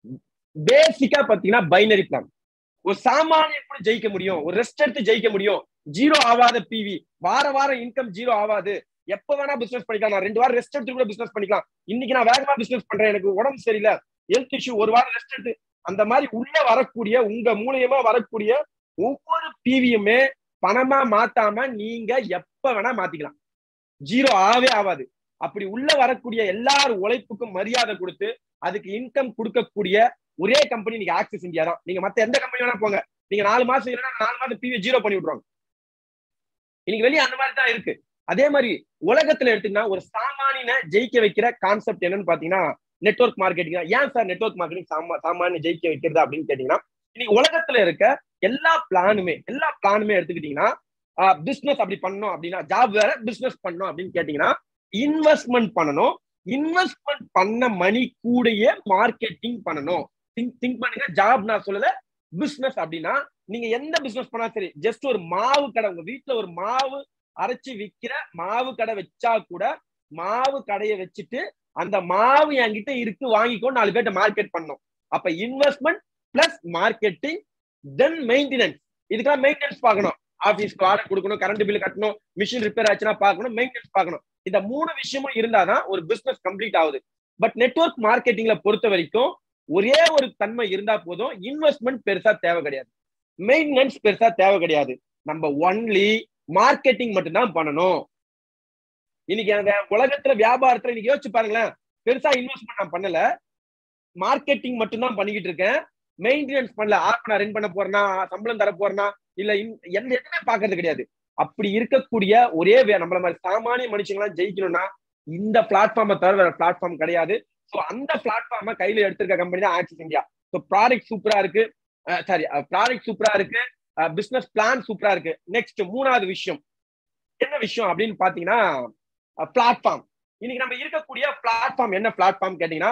பேசிக்கா பாத்தீங்கன்னா பைனரி பிளான். ஒரு சாமானியன் கூட ஜெயிக்க முடியும், ஒரு ரெஸ்ட் எடுத்து ஜெயிக்க முடியும். ஜீரோ ஆகாத பிவி, வார வாரம் இன்கம் ஜீரோ ஆகாது, எப்ப வேணா பிசினஸ் பண்ணிக்கலாம். நான் ரெண்டு வாரம் ரெஸ்ட் எடுத்து கூட பிசினஸ் பண்ணிக்கலாம். இன்னைக்கு நான் வேகமா பிசினஸ் பண்றேன், எனக்கு உடம்பு சரியில்லை, ஹெல்த் இஷ்யூ, ஒரு வாரம் ரெஸ்ட் எடுத்து, அந்த மாதிரி உள்ள வரக்கூடிய உங்க மூலியமா வரக்கூடிய ஒவ்வொரு பிவியுமே பணமா மாத்தாம நீங்க எப்ப வேணா மாத்திக்கலாம், ஜீரோ ஆவே ஆகாது. அப்படி உள்ள வரக்கூடிய எல்லார் உழைப்புக்கும் மரியாதை கொடுத்து அதுக்கு இன்கம் கொடுக்கக்கூடிய ஒரே கம்பெனி நீங்க ஆக்சிஸ் இந்தியா தான். நீங்க மத்த எந்த கம்பெனி வேணா போங்க, நீங்க நாலு மாசம் இல்லைன்னா நாலு மாசம் பிவி ஜீரோ பண்ணி விட்டுருவாங்க. இன்னைக்கு வெளியே அந்த மாதிரி தான் இருக்கு. அதே மாதிரி உலகத்துல எடுத்தீங்கன்னா ஒரு சாமானியனை ஜெயிக்க வைக்கிற கான்செப்ட் என்னன்னு பாத்தீங்கன்னா நெட்வொர்க் மார்க்கெட்டிங். ஏன் சார் நெட்வொர்க் மார்க்கெட்டிங் சாமா சாமானிய ஜெயிக்க வைக்கிறதா அப்படின்னு கேட்டீங்கன்னா, இன்னைக்கு உலகத்துல இருக்க எல்லா பிளானுமே எல்லா பிளானுமே எடுத்துக்கிட்டீங்கன்னா பிசினஸ் அப்படி பண்ணணும் அப்படின்னா ஜாப் வேற, பிசினஸ் பண்ணணும் அப்படின்னு கேட்டீங்கன்னா இன்வெஸ்ட்மெண்ட் பண்ணணும். இன்வெஸ்ட்மெண்ட் பண்ண மணி கூடயே மார்க்கெட்டிங் பண்ணணும். திங்க் திங்க் பண்ணுங்க. ஜாப் நான் சொல்லல, பிசினஸ் அப்படின்னா நீங்க எந்த பிசினஸ் பண்ணா சரி, ஜஸ்ட் ஒரு மாவு கடை, உங்க வீட்டுல ஒரு மாவு அரைச்சு விற்கிற மாவு கடை வச்சா கூட மாவு கடையை வச்சுட்டு அந்த மாவு என்கிட்ட இருக்கு வாங்கிக்கோ நாலு பேர்ட்ட மார்க்கெட் பண்ணணும். அப்ப investment plus marketing then maintenance. இதுக்கெல்லாம் மெயின்டெனன்ஸ் பார்க்கணும், ஆபீஸ்க்கு ஆர்டர் கொடுக்கணும், கரண்ட் பில் கட்டணும், மிஷின் ரிப்பேர் ஆச்சுன்னா பார்க்கணும், மெயின்டெனன்ஸ் பார்க்கணும். இந்த மூணு விஷயமும் இருந்தாதான் ஒரு பிசினஸ் கம்ப்ளீட் ஆகுது. பட் நெட்வொர்க் மார்க்கெட்டிங்ல பொறுத்த வரைக்கும் ஒரே ஒரு தன்மை இருந்தா போதும். இன்வெஸ்ட்மெண்ட் பெருசா தேவை கிடையாது, மெயின்டெனன்ஸ் பெருசா தேவை கிடையாது. நம்ம ஒன்லி மார்க்கெட்டிங் மட்டும்தான் பண்ணணும். இன்னைக்கு அந்த உலகத்துல வியாபாரத்துல இன்னைக்கு யோசிச்சு பாருங்களேன், பெருசா இன்வெஸ்ட்மெண்ட் நான் பண்ணல, மார்க்கெட்டிங் மட்டும்தான் பண்ணிக்கிட்டு இருக்கேன், மெயின்டெனன்ஸ் பண்ணல. ஆப் நான் ரன் பண்ண போறேன்னா, சம்பளம் தர போறேன்னா, இல்ல எந்த எதுவுமே பாக்குறது கிடையாது. அப்படி இருக்கக்கூடிய ஒரே நம்மள மாதிரி சாமானிய மனுஷங்களாம் ஜெயிக்கணும்னா இந்த பிளாட்ஃபார்மை தவிர வேற பிளாட்ஃபார்ம் கிடையாது. ஸோ அந்த பிளாட்ஃபார்மை கையில எடுத்திருக்க கம்பெனி தான் ஆக்சிஸ் இந்தியா. ஸோ ப்ராடக்ட் சூப்பரா இருக்கு, சாரி ப்ராடக்ட் சூப்பரா இருக்கு, பிசினஸ் பிளான் சூப்பரா இருக்கு. நெக்ஸ்ட் மூணாவது விஷயம் என்ன விஷயம் அப்படின்னு பாத்தீங்கன்னா பிளாட்ஃபார்ம். இன்னைக்கு நம்ம இருக்கக்கூடிய பிளாட்ஃபார்ம் என்ன பிளாட்ஃபார்ம் கேட்டீங்கன்னா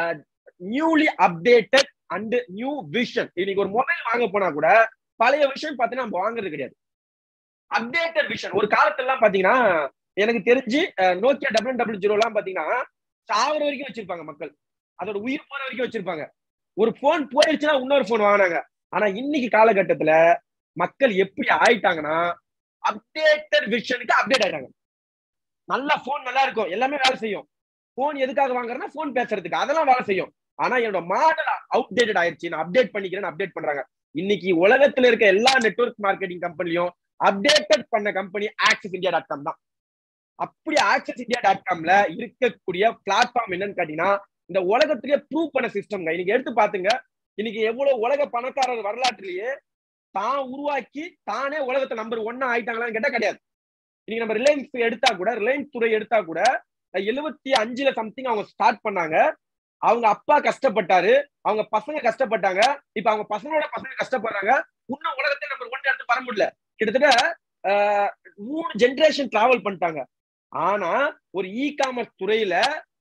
newly updated and new vision. இன்னைக்கு ஒரு மொபைல் வாங்க போனா கூட பழைய விஷன் பாத்தீங்கன்னா நம்ம வாங்குறது கிடையாது, அப்டேட்டட் விஷன். ஒரு காலத்துல எல்லாம் பாத்தீங்கன்னா எனக்கு தெரிஞ்சு நோக்கியா டபுள் டபுள் ஜீரோ எல்லாம் பாத்தீங்கன்னா சாவர வரைக்கும் வச்சிருப்பாங்க மக்கள், அதோட உயிர் போற வரைக்கும் வச்சிருப்பாங்க. ஒரு போன் போயிடுச்சுன்னா இன்னொரு போன் வாங்கினாங்க. ஆனா இன்னைக்கு காலகட்டத்துல மக்கள் எப்படி ஆயிட்டாங்கன்னா அப்டேட்டட் விஷனுக்கு அப்டேட் ஆயிட்டாங்க. நல்லா போன் நல்லா இருக்கும், எல்லாமே வேலை செய்யும். போன் எதுக்காக வாங்குறேன்னா போன் பேசுறதுக்கு, அதெல்லாம் வேலை செய்யும். ஆனா என்னோட மாடல் அவுடேட்டட் ஆயிடுச்சு, நான் அப்டேட் பண்ணிக்கிறேன் அப்டேட் பண்றாங்க. இன்னைக்கு உலகத்துல இருக்க எல்லா நெட்வொர்க் மார்க்கெட்டிங் கம்பெனியும் அப்டேட்டட் பண்ண company Axis India dot com தான். அப்படி ஆக்சிஸ் இந்தியா டாட் காம்ல இருக்கக்கூடிய பிளாட்ஃபார்ம் என்னன்னு கேட்டீங்கன்னா இந்த உலகத்திலேயே ப்ரூவ் பண்ண சிஸ்டம். இன்னைக்கு எடுத்து பாத்துங்க, இன்னைக்கு எவ்வளவு உலக பணக்காரர் வரலாற்றிலேயே தான் உருவாக்கி தானே உலகத்தை நம்பர் ஒன்னா ஆயிட்டாங்களான்னு கேட்டா கிடையாது. இன்னைக்கு நம்ம ரிலையன்ஸ் எடுத்தா கூட, ரிலையன்ஸ் துறை எடுத்தா கூட எழுபத்தி அஞ்சுல சம்திங் அவங்க ஸ்டார்ட் பண்ணாங்க. அவங்க அப்பா கஷ்டப்பட்டாரு, அவங்க பசங்க கஷ்டப்பட்டாங்க, இப்ப அவங்க பசங்களோட பசங்க கஷ்டப்படுறாங்க. இன்னும் உலகத்தை நம்பர் ஒன் எடுத்து வர முடியல. கிட்டத்தட்ட மூணு ஜெனரேஷன் டிராவல் பண்ணிட்டாங்க. ஆனா ஒரு இ காமர்ஸ் துறையில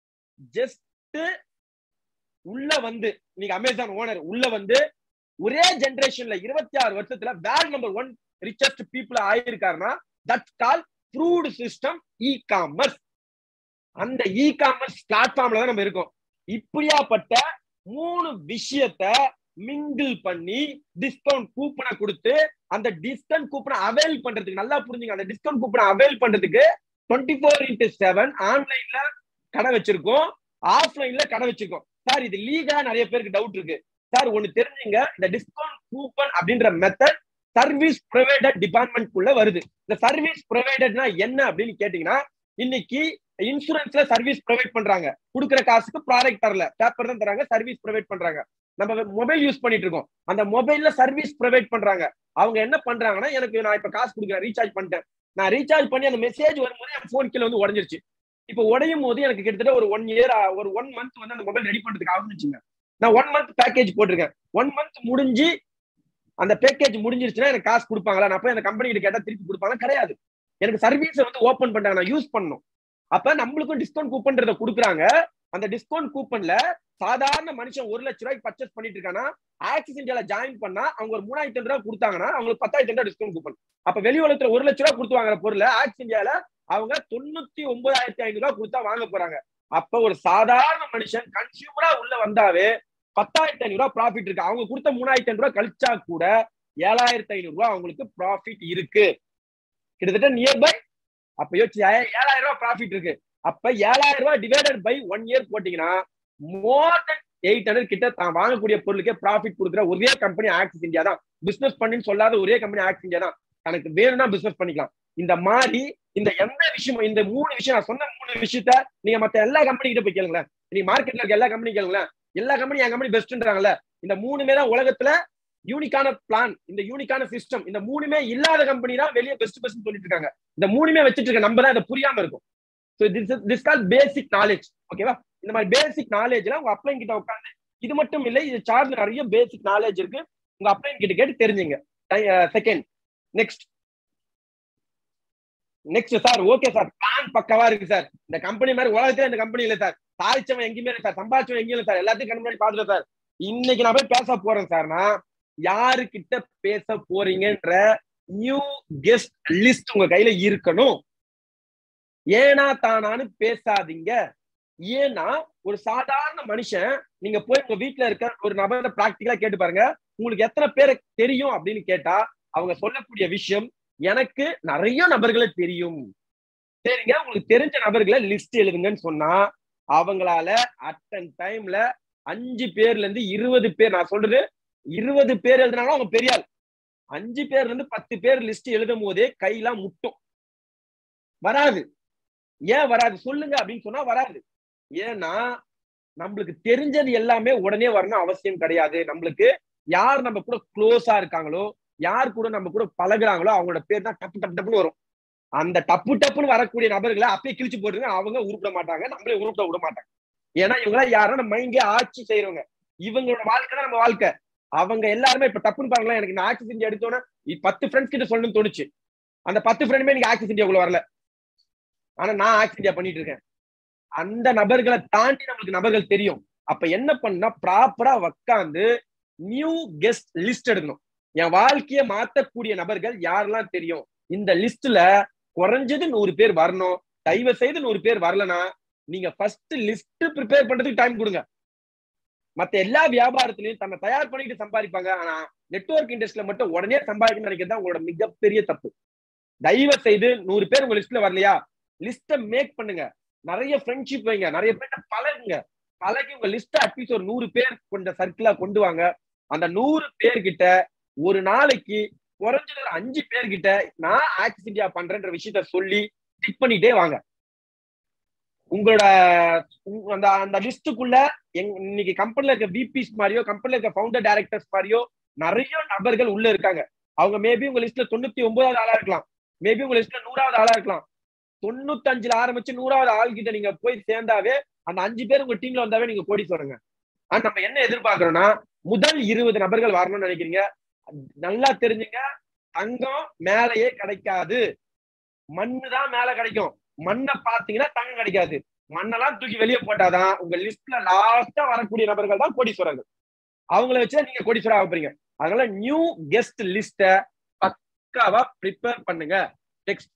ஜஸ்ட் உள்ள வந்து நீங்க அமேசான் ஓனர் உள்ள வந்து ஒரே ஜெனரேஷன்ல இருபத்தி ஆறு வருஷத்துல world number one richest people ஆயிருக்காருன்னா that's call proved system e commerce. அந்த இ காமர்ஸ் பிளாட்ஃபார்ம்ல தான் நம்ம இருக்கோம். இப்படியாப்பட்ட மூணு விஷயத்த மிங்கிள் பண்ணி டிஸ்கவுண்ட் கூப்பனை கொடுத்து அந்த டிஸ்கவுண்ட் கூப்பனை அவைல் பண்றதுக்கு, நல்லா புரிஞ்சுங்க, அந்த டிஸ்கவுண்ட் கூப்பனை அவைல் பண்றதுக்கு டுவெண்ட்டி ஃபோர் இன்டூ செவன் ஆன்லைன்ல கடை வச்சிருக்கோம், ஆஃப்லைன்ல கடை வச்சிருக்கோம். சார் இது லீகலா நிறைய பேருக்கு டவுட் இருக்கு. சார் ஒண்ணு தெரிஞ்சுங்க, இந்த டிஸ்கவுண்ட் கூப்பன் அப்படின்ற மெத்தட் சர்வீஸ் ப்ரொவைடர் டிபார்ட்மெண்ட் குள்ள வருது. இந்த சர்வீஸ் ப்ரொவைடர்னா என்ன அப்படின்னு கேட்டீங்கன்னா, இன்னைக்கு இன்சூரன்ஸ்ல சர்வீஸ் ப்ரொவைட் பண்றாங்க, கொடுக்குற காசுக்கு ப்ராடக்ட் தரல, பேப்பர் தான் தராங்க, சர்வீஸ் ப்ரொவைட் பண்றாங்க. நம்ம மொபைல் யூஸ் பண்ணிட்டு இருக்கோம். அந்த மொபைல்ல சர்வீஸ் ப்ரொவைட் பண்றாங்க. அவங்க என்ன பண்றாங்கன்னா, எனக்கு நான் இப்ப காசு கொடுக்குறேன், ரீசார்ஜ் பண்ணிட்டேன். நான் ரீசார்ஜ் பண்ணி அந்த மெசேஜ் வரும்போது என் போன் கீழே வந்து உடஞ்சிருச்சு. இப்போ உடையும் போது எனக்கு கிட்டத்தட்ட ஒரு ஒன் இயர் ஒரு ஒன் மந்த் வந்து அந்த மொபைல் ரெடி பண்றதுக்கு ஆகும்னு நான் ஒன் மந்த் பேக்கேஜ் போட்டிருக்கேன். ஒன் மந்த் முடிஞ்சு அந்த பேக்கேஜ் முடிஞ்சிருச்சுன்னா எனக்கு காசு கொடுப்பாங்களா? நான் போய் அந்த கம்பெனி கிட்ட கேட்டா திருப்பி கொடுப்பாங்களா? கிடையாது. எனக்கு சர்வீஸ் வந்து ஓபன் பண்றாங்க, நான் யூஸ் பண்ணணும். அப்ப நம்மளுக்கும் டிஸ்கவுண்ட் கூப்பன்றத கொடுக்குறாங்க. அந்த டிஸ்கவுண்ட் கூப்பன்ல சாதாரண மனுஷன் ஒரு லட்சம் ரூபாய்க்கு பர்ச்சேஸ் பண்ணிட்டு இருக்கானா, ஆக்சிஸ் இந்தியால ஜாயின் பண்ணா அவங்க ஒரு மூணாயிரத்தி ரூபாய் கொடுத்தாங்கன்னா அவங்களுக்கு பத்தாயிரத்தி ரூபாய் டிஸ்கவுண்ட் கூப்பன். அப்ப வெளி உலகத்துல ஒரு லட்சம் ரூபாய் கொடுத்து வாங்குற பொருள் ஆக்சிஸ் இந்தியால அவங்க தொண்ணூத்தி ஒன்பதாயிரத்தி ஐநூறு ரூபாய் கொடுத்தா வாங்க போறாங்க. அப்ப ஒரு சாதாரண மனுஷன் கன்சியூமரா உள்ள வந்தாவே பத்தாயிரத்தி ஐநூறு ரூபாய் ப்ராஃபிட் இருக்கு. அவங்க கொடுத்த மூணாயிரத்தி ஐநூறு ரூபாய் கழிச்சா கூட ஏழாயிரத்தி ஐநூறு ரூபாய் அவங்களுக்கு ப்ராஃபிட் இருக்கு. கிட்டத்தட்ட நியர்பை அப்ப யோசிச்சு ஏழாயிரம் ரூபாய் ப்ராஃபிட் இருக்கு. அப்ப ஏழாயிரம் ரூபாய் டிவைடட் பை ஒன் இயர் போட்டீங்கன்னா மோர் தென் எயிட் ஹண்ட்ரட் கிட்ட தான் வாங்கக்கூடிய பொருளுக்கே ப்ராஃபிட் கொடுக்குற ஒரே கம்பெனி ஆக்சிஸ் இந்தியா தான். பிசினஸ் பண்ணின்னு சொல்லாத ஒரே கம்பெனி ஆக்சிஸ் இந்தியா தான். எனக்கு வேணும்னா பிசினஸ் பண்ணிக்கலாம். இந்த மாதிரி இந்த எந்த விஷயம் இந்த மூணு விஷயம் நான் சொன்ன மூணு விஷயத்த நீங்க மத்த எல்லா கம்பெனி கிட்ட போய் கேளுங்களேன். நீங்க மார்க்கெட்ல இருக்க எல்லா கம்பெனி கேளுங்களேன். எல்லா கம்பெனி என் கம்பெனி பெஸ்ட்ன்றாங்கல்ல. இந்த மூணுமே தான் உலகத்துல யூனிக்கான பிளான், இந்த யூனிக்கான சிஸ்டம், இந்த மூணுமே இல்லாத கம்பெனி தான் வெளியே பெஸ்ட் பெஸ்ட் சொல்லிட்டு இருக்காங்க. இந்த மூணுமே வச்சுட்டு இருக்க நம்ம தான் இதை புரியாம இருக்கும். So this is this called basic knowledge. ஓகேவா? இந்த மாதிரி பேசிக் நாலேஜ்ல உங்க அப்ளைன் கிட்ட உட்காந்து இது மட்டும் இல்லை, இது சார்ஜ் நிறைய பேசிக் நாலேஜ் இருக்கு. உங்க அப்ளைன் கிட்ட கேட்டு தெரிஞ்சுங்க. Second next next sir okay sir plan பக்கவா இருக்கு சார். இந்த கம்பெனி மாதிரி உலகத்துல இந்த கம்பெனி இல்லை சார். சாதிச்சவன் எங்கேயுமே இல்லை சார், சம்பாதிச்சவன் எங்கேயும் இல்லை சார், எல்லாத்தையும் கம்பெனி பார்த்துட்டேன் சார். இன்னைக்கு நான் போய் பேச போறேன் சார்னா யாரு கிட்ட பேச போறீங்கன்ற நியூ கெஸ்ட் லிஸ்ட் உங்க கையில இருக்கணும். ஏனா தானான்னு பேசாதீங்க. ஏன்னா ஒரு சாதாரண மனுஷன் நீங்க போய் உங்க வீட்டுல இருக்க ஒரு நபரை பிராக்டிகலா கேட்டு பாருங்க, உங்களுக்கு எத்தனை பேரை தெரியும் அப்படின்னு கேட்டா அவங்க சொல்லக்கூடிய விஷயம் எனக்கு நிறைய நபர்களை தெரியும். சரிங்க, உங்களுக்கு தெரிஞ்ச நபர்களை லிஸ்ட் எழுதுங்கன்னு சொன்னா அவங்களால அட்டன் டைம்ல அஞ்சு பேர்ல இருந்து இருபது பேர், நான் சொல்றது இருபது பேர் எழுதினாலும் அவங்க பெரியாள், அஞ்சு பேர்ல இருந்து பத்து பேர் லிஸ்ட் எழுதும் போதே கையெல்லாம் முட்டும். வராது. ஏன் வராது சொல்லுங்க அப்படின்னு சொன்னா வராது. ஏன்னா நம்மளுக்கு தெரிஞ்சது எல்லாமே உடனே வரணும் அவசியம் கிடையாது. நம்மளுக்கு யார் நம்ம கூட க்ளோஸா இருக்காங்களோ, யார் கூட நம்ம கூட பழகுறாங்களோ அவங்களோட பேர் தான் டப்பு டப்பு டப்புன்னு வரும். அந்த டப்பு டப்புன்னு வரக்கூடிய நபர்களை அப்பயே கிழிச்சு போட்டுருங்க, அவங்க உருப்பிட மாட்டாங்க, நம்மளே உருப்பிட விட மாட்டாங்க. ஏன்னா இவங்க யாரும் நம்ம மைண்டே ஆட்சி செய்யறவங்க. இவங்களோட வாழ்க்கை தான் நம்ம வாழ்க்கை. அவங்க எல்லாருமே இப்ப டப்புன்னு பாருங்களேன், எனக்கு நான் ஆக்சிஸ் இந்தியா எடுத்தோன்னா பத்து ஃப்ரெண்ட்ஸ் கிட்ட சொல்லணும்னு தோணுச்சு. அந்த பத்து ஃப்ரெண்டுமே நீங்க ஆக்சிஸ் இந்தியாக்குள்ள வரல, ஆனா நான் ஆக்சிஸ் இந்தியா பண்ணிட்டு இருக்கேன். அந்த நபர்களை தாண்டி நம்மளுக்கு நபர்கள் தெரியும். அப்ப என்ன பண்ணா ப்ராப்பரா உட்காந்து நியூ கெஸ்ட் லிஸ்ட் எடுக்கணும். என் வாழ்க்கையை மாற்றக்கூடிய நபர்கள் யாரெல்லாம் தெரியும், இந்த லிஸ்ட்ல குறைஞ்சது நூறு பேர் வரணும். தயவு செய்து நூறு பேர் வரலன்னா நீங்க ஃபர்ஸ்ட் லிஸ்ட் ப்ரிப்பேர் பண்றதுக்கு டைம் கொடுங்க. மத்த எல்லா வியாபாரத்திலையும் தன்னை தயார் பண்ணிட்டு சம்பாதிப்பாங்க, ஆனா நெட்வொர்க் இண்டஸ்ட்ரியில மட்டும் உடனே சம்பாதிக்கணும்னு நினைக்கிறது தான் உங்களோட மிகப்பெரிய தப்பு. தயவு செய்து நூறு பேர் உங்க லிஸ்ட்ல வரலையா, லிஸ்ட மேக் பண்ணுங்க, நிறைய ஃப்ரெண்ட்ஷிப் வைங்க, நிறைய பேர்ட்ட பழகுங்க. பழகி உங்க லிஸ்ட் அட்லீஸ்ட் ஒரு நூறு பேர் கொண்ட சர்க்கிளா கொண்டு வாங்க. அந்த நூறு பேர்கிட்ட ஒரு நாளைக்கு குறைஞ்சது ஒரு அஞ்சு பேர்கிட்ட நான் ஆக்சிஸ் இந்தியா பண்றேன்ற விஷயத்த சொல்லி டிக் பண்ணிட்டே வாங்க. உங்களோட அந்த அந்த லிஸ்டுக்குள்ள இன்னைக்கு கம்பெனில இருக்க விபிஸ் மாதிரியோ கம்பெனில இருக்க ஃபவுண்டர் டைரக்டர்ஸ் மாதிரியோ நிறைய நபர்கள் உள்ள இருக்காங்க. அவங்க மேபி உங்க லிஸ்ட்ல தொண்ணூத்தி ஒன்பதாவது ஆளா இருக்கலாம், மேபி உங்க லிஸ்ட்ல நூறாவது ஆளா இருக்கலாம். தொண்ணூத்தி அஞ்சுல ஆரம்பிச்சு நூறாவது ஆள் கிட்ட நீங்க போய் சேர்ந்தாவே அந்த அஞ்சு பேர் உங்க டீம்ல வந்தாவே நீங்க கோடி சொல்லுங்க. ஆனா நம்ம என்ன எதிர்பார்க்கிறோம்னா முதல் இருபது நபர்கள் வரணும்னு நினைக்கிறீங்க. நல்லா தெரிஞ்சுங்க, தங்கம் மேலேயே கிடைக்காது, மண்ணு தான் மேல கிடைக்கும். மண்ணை பாத்தீங்கன்னா தங்கம் கிடைக்காது. மண்ணெல்லாம் தூக்கி வெளியே போட்டாதான் உங்க லிஸ்ட்ல லாஸ்டா வரக்கூடிய நபர்கள் தான் கோடீஸ்வரர்கள். அவங்கள வச்சு நீங்க கோடீஸ்வரர் ஆக போறீங்க. அதனால நியூ கெஸ்ட் லிஸ்ட பக்காவா ப்ரிப்பேர் பண்ணுங்க. Next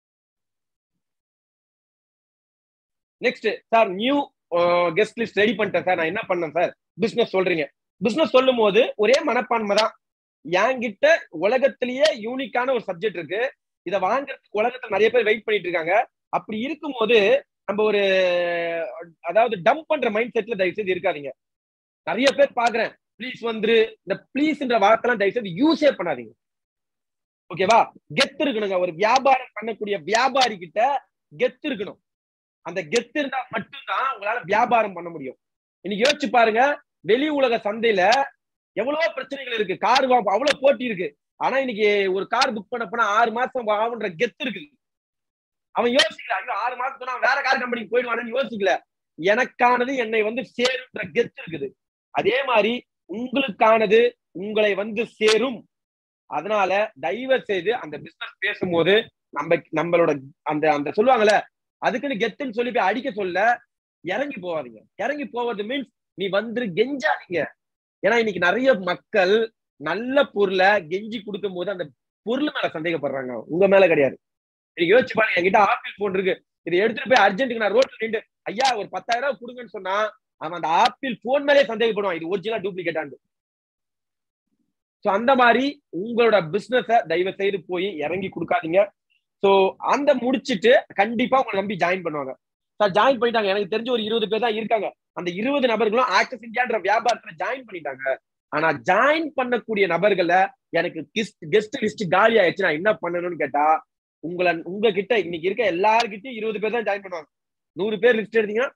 next sir new guest list ready பண்ணிட்டேன் சார், நான் என்ன பண்ணேன் சார், பிசினஸ் சொல்றீங்க. பிசினஸ் சொல்லும் போது ஒரே மனப்பான்மை தான். என்கிட்ட உலகத்திலேயே யூனிக்கான ஒரு சப்ஜெக்ட் இருக்கு, இதை வாங்குறதுக்கு உலகத்துல நிறைய பேர் வெயிட் பண்ணிட்டு இருக்காங்க. அப்படி இருக்கும்போது நம்ம ஒரு அதாவது டம்ப் பண்ற மைண்ட் செட்ல தயவு செய்து இருக்காதீங்க. நிறைய பேர் பாக்குறேன் ப்ளீஸ் வந்துரு, இந்த ப்ளீஸ்ன்ற வார்த்தைலாம் தயவு செய்து யூஸே பண்ணாதீங்க. ஓகேவா? கெத்து இருக்கணுங்க. ஒரு வியாபாரம் பண்ணக்கூடிய வியாபாரி கிட்ட கெத்து இருக்கணும். அந்த கெத்து இருந்தா மட்டும்தான் உங்களால வியாபாரம் பண்ண முடியும். இன்னைக்கு யோசிச்சு பாருங்க, வெளி உலக சந்தையில எவ்வளவோ பிரச்சனைகள் இருக்கு. கார் அவ்வளவு போட்டி இருக்கு. ஆனா இன்னைக்கு ஒரு கார் புக் பண்ண போனா ஆறு மாசம் ஆகுன்ற கெத்து இருக்குது. அவன் யோசிக்கல, ஐயோ ஆறு மாசத்துக்கு நான் வேற கார் கம்பெனிக்கு போயிடுவானு யோசிக்கல. எனக்கானது என்னை வந்து சேருன்ற கெத்து இருக்குது. அதே மாதிரி உங்களுக்கானது உங்களை வந்து சேரும். அதனால தயவு செய்து அந்த பிசினஸ் பேசும்போது நம்ம நம்மளோட அந்த அந்த சொல்லுவாங்கல்ல, அதுக்குன்னு கெத்துன்னு சொல்லி போய் அடிக்க சொல்ல இறங்கி போவாதீங்க. இறங்கி போவது மீன்ஸ் நீ வந்து கெஞ்சாதீங்க. ஏன்னா இன்னைக்கு நிறைய மக்கள் நல்ல பொருளை கெஞ்சி கொடுக்கும் போது அந்த பொருள் மேல சந்தேகப்படுறாங்க, உங்க மேல கிடையாது. நீங்க யோசிச்சு பாருங்க, என்கிட்ட ஆப்பிள் போன் இருக்கு, இதை எடுத்துட்டு போய் அர்ஜென்ட்டுக்கு நான் ரோட்ல நின்று ஐயா ஒரு பத்தாயிரம் ரூபாய் கொடுங்கன்னு சொன்னா அவன் அந்த ஆப்பிள் போன் மேலே சந்தேகப்படுவான், இது ஒரிஜினல் டூப்ளிகேட்டான்னு. சோ அந்த மாதிரி உங்களோட பிசினஸ தயவு செய்து போய் இறங்கி கொடுக்காதீங்க. சோ அந்த முடிச்சுட்டு கண்டிப்பா உங்களை நம்பி ஜாயின் பண்ணுவாங்க. சார் ஜாயின் பண்ணிட்டாங்க, எனக்கு தெரிஞ்ச ஒரு இருபது பேர் தான் இருக்காங்க. அந்த இருபது நபர்களும் ஆக்சஸ் இந்தியான்ற வியாபாரத்துல ஜாயின் பண்ணிட்டாங்க. ஆனா ஜாயின் பண்ணக்கூடிய நபர்களை எனக்கு கெஸ்ட் லிஸ்ட் காலி ஆயிடுச்சு, நான் என்ன பண்ணணும்னு கேட்டா, உங்களை உங்ககிட்ட இன்னைக்கு இருக்க எல்லாருக்கிட்டையும் இருபது பேர் தான் ஜாயின் பண்ணுவாங்க. நூறு பேர் லிஸ்ட் எடுத்தீங்கன்னா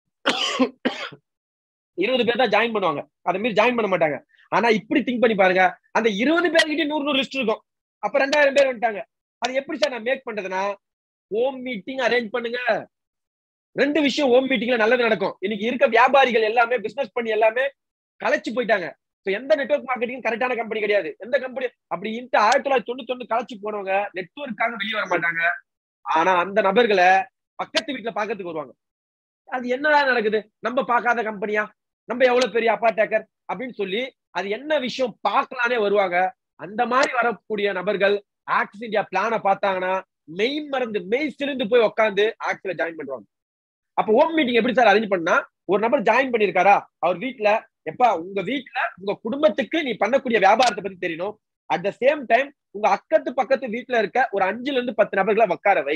இருபது பேர் தான் ஜாயின் பண்ணுவாங்க, அதை மீறி ஜாயின் பண்ண மாட்டாங்க. ஆனா இப்படி திங்க் பண்ணி பாருங்க, அந்த இருபது பேர்கிட்ட நூறு நூறு லிஸ்ட் இருக்கும். அப்ப ரெண்டாயிரம் பேர் வந்துட்டாங்க. அது எப்படி சார் நான் மேக் பண்றதுன்னா, ஹோம் மீட்டிங் அரேஞ்ச் பண்ணுங்க. ரெண்டு விஷயம் ஹோம் மீட்டிங்ல நல்லது நடக்கும். இன்னைக்கு இருக்க வியாபாரிகள் எல்லாமே பிசினஸ் பண்ணி எல்லாமே கலைச்சு போயிட்டாங்க. எந்த நெட்வொர்க் மார்க்கெட்டிங் கரெக்டான கம்பெனி கிடையாது. எந்த கம்பெனி அப்படி ஆயிரத்தி தொள்ளாயிரத்தி தொண்ணூத்தி ஒண்ணு கலைச்சு போனவங்க நெட்வொர்க்காக வெளியே வர மாட்டாங்க. ஆனா அந்த நபர்களை பக்கத்து வீட்டுல பாக்கிறதுக்கு வருவாங்க. அது என்னதான் நடக்குது, நம்ம பார்க்காத கம்பெனியா, நம்ம எவ்வளவு பெரிய அப்பார்டேக்கர் அப்படின்னு சொல்லி அது என்ன விஷயம் பார்க்கலானே வருவாங்க. அந்த மாதிரி வரக்கூடிய நபர்கள் ஆக்சிஸ் இந்தியா பிளான பார்த்தாங்கன்னா மெய் மறந்து மெய் சிலிந்து போய் உட்காந்து ஆக்சிஸ்ல ஜாயின் பண்ணுவாங்க. அப்ப ஹோம் மீட்டிங் எப்படி சார் அரேஞ்ச் பண்ணா, ஒரு நபர் ஜாயின் பண்ணிருக்காரா, அவர் வீட்டுல எப்பா உங்க வீட்டுல உங்க குடும்பத்துக்கு நீ பண்ணக்கூடிய வியாபாரத்தை பத்தி தெரியணும். அட் த சேம் டைம் உங்க அக்கத்து பக்கத்து வீட்டுல இருக்க ஒரு அஞ்சுல இருந்து பத்து நபர்களை உட்கார வை.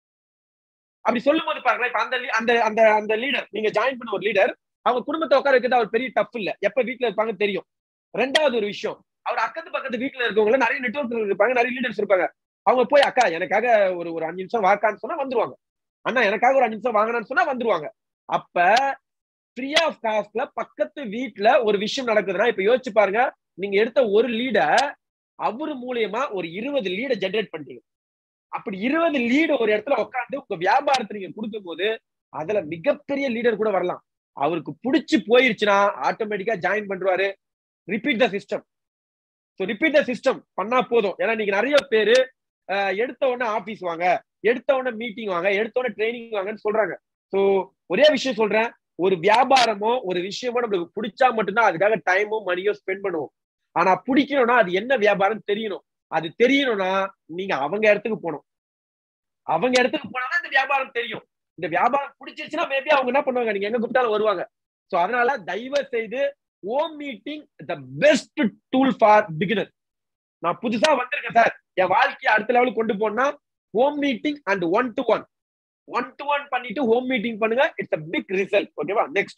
அப்படி சொல்லும் போது பாருங்களேன், இப்ப அந்த அந்த அந்த அந்த லீடர், நீங்க ஜாயின் பண்ண ஒரு லீடர் அவங்க குடும்பத்தை உட்கார வைக்கிறது அவர் பெரிய டஃப் இல்ல, எப்ப வீட்டுல இருப்பாங்க தெரியும். ரெண்டாவது ஒரு விஷயம், அவர் அக்கத்து பக்கத்து வீட்டுல இருக்கவங்க நிறைய நெட்வொர்க் இருப்பாங்க, நிறைய லீடர்ஸ் இருப்பாங்க. அவங்க போய் அக்கா எனக்காக ஒரு ஒரு அஞ்சு நிமிஷம் வாக்கான்னு சொன்னா வந்துருவாங்க, அண்ணா எனக்காக ஒரு அஞ்சு நிமிஷம் வாங்கினான்னு சொன்னா வந்துருவாங்க. அப்ப ஃப்ரீ ஆஃப் காஸ்ட்ல பக்கத்து வீட்டுல ஒரு விஷயம் நடக்குதுன்னா இப்ப யோசிச்சு பாருங்க, நீங்க எடுத்த ஒரு லீட அவரு மூலியமா ஒரு இருபது லீட ஜெனரேட் பண்றீங்க. அப்படி இருபது லீடு ஒரு இடத்துல உட்காந்து உங்க வியாபாரத்தை நீங்க கொடுக்கும் போது அதுல மிகப்பெரிய லீடர் கூட வரலாம். அவருக்கு பிடிச்சு போயிருச்சுன்னா ஆட்டோமேட்டிக்கா ஜாயின் பண்றாரு. Repeat the system. So repeat the system பண்ணா போதும். ஏன்னா நீங்க நிறைய பேரு எடுத்த உடனே ஆபீஸ் வாங்க, எடுத்த உடனே மீட்டிங் வாங்க, எடுத்த உடனே ட்ரைனிங் வாங்கன்னு சொல்றாங்க. ஸோ ஒரே விஷயம் சொல்றேன், ஒரு வியாபாரமோ ஒரு விஷயமோ நம்மளுக்கு பிடிச்சா மட்டும்தான் அதுக்காக டைமோ மணியோ ஸ்பெண்ட் பண்ணுவோம். ஆனா பிடிக்கணும்னா அது என்ன வியாபாரம் தெரியணும். அது தெரியணும்னா நீங்க அவங்க இடத்துக்கு போகணும். அவங்க இடத்துக்கு போனாதான் இந்த வியாபாரம் தெரியும். இந்த வியாபாரம் பிடிச்சிருச்சுன்னா மேபி அவங்க என்ன பண்ணுவாங்க, நீங்க எங்க கூப்பிட்டாலும் வருவாங்க. சோ அதனால தயவு செய்து home meeting the best tool for beginner. நான் புதுசா வந்திருக்கேன் சார், என் வாழ்க்கையை அடுத்த லெவலுக்கு கொண்டு போனா home meeting and one to one one to one பண்ணிட்டு ஹோம் மீட்டிங் பண்ணுங்க. It's a big result. ஓகேவா? Next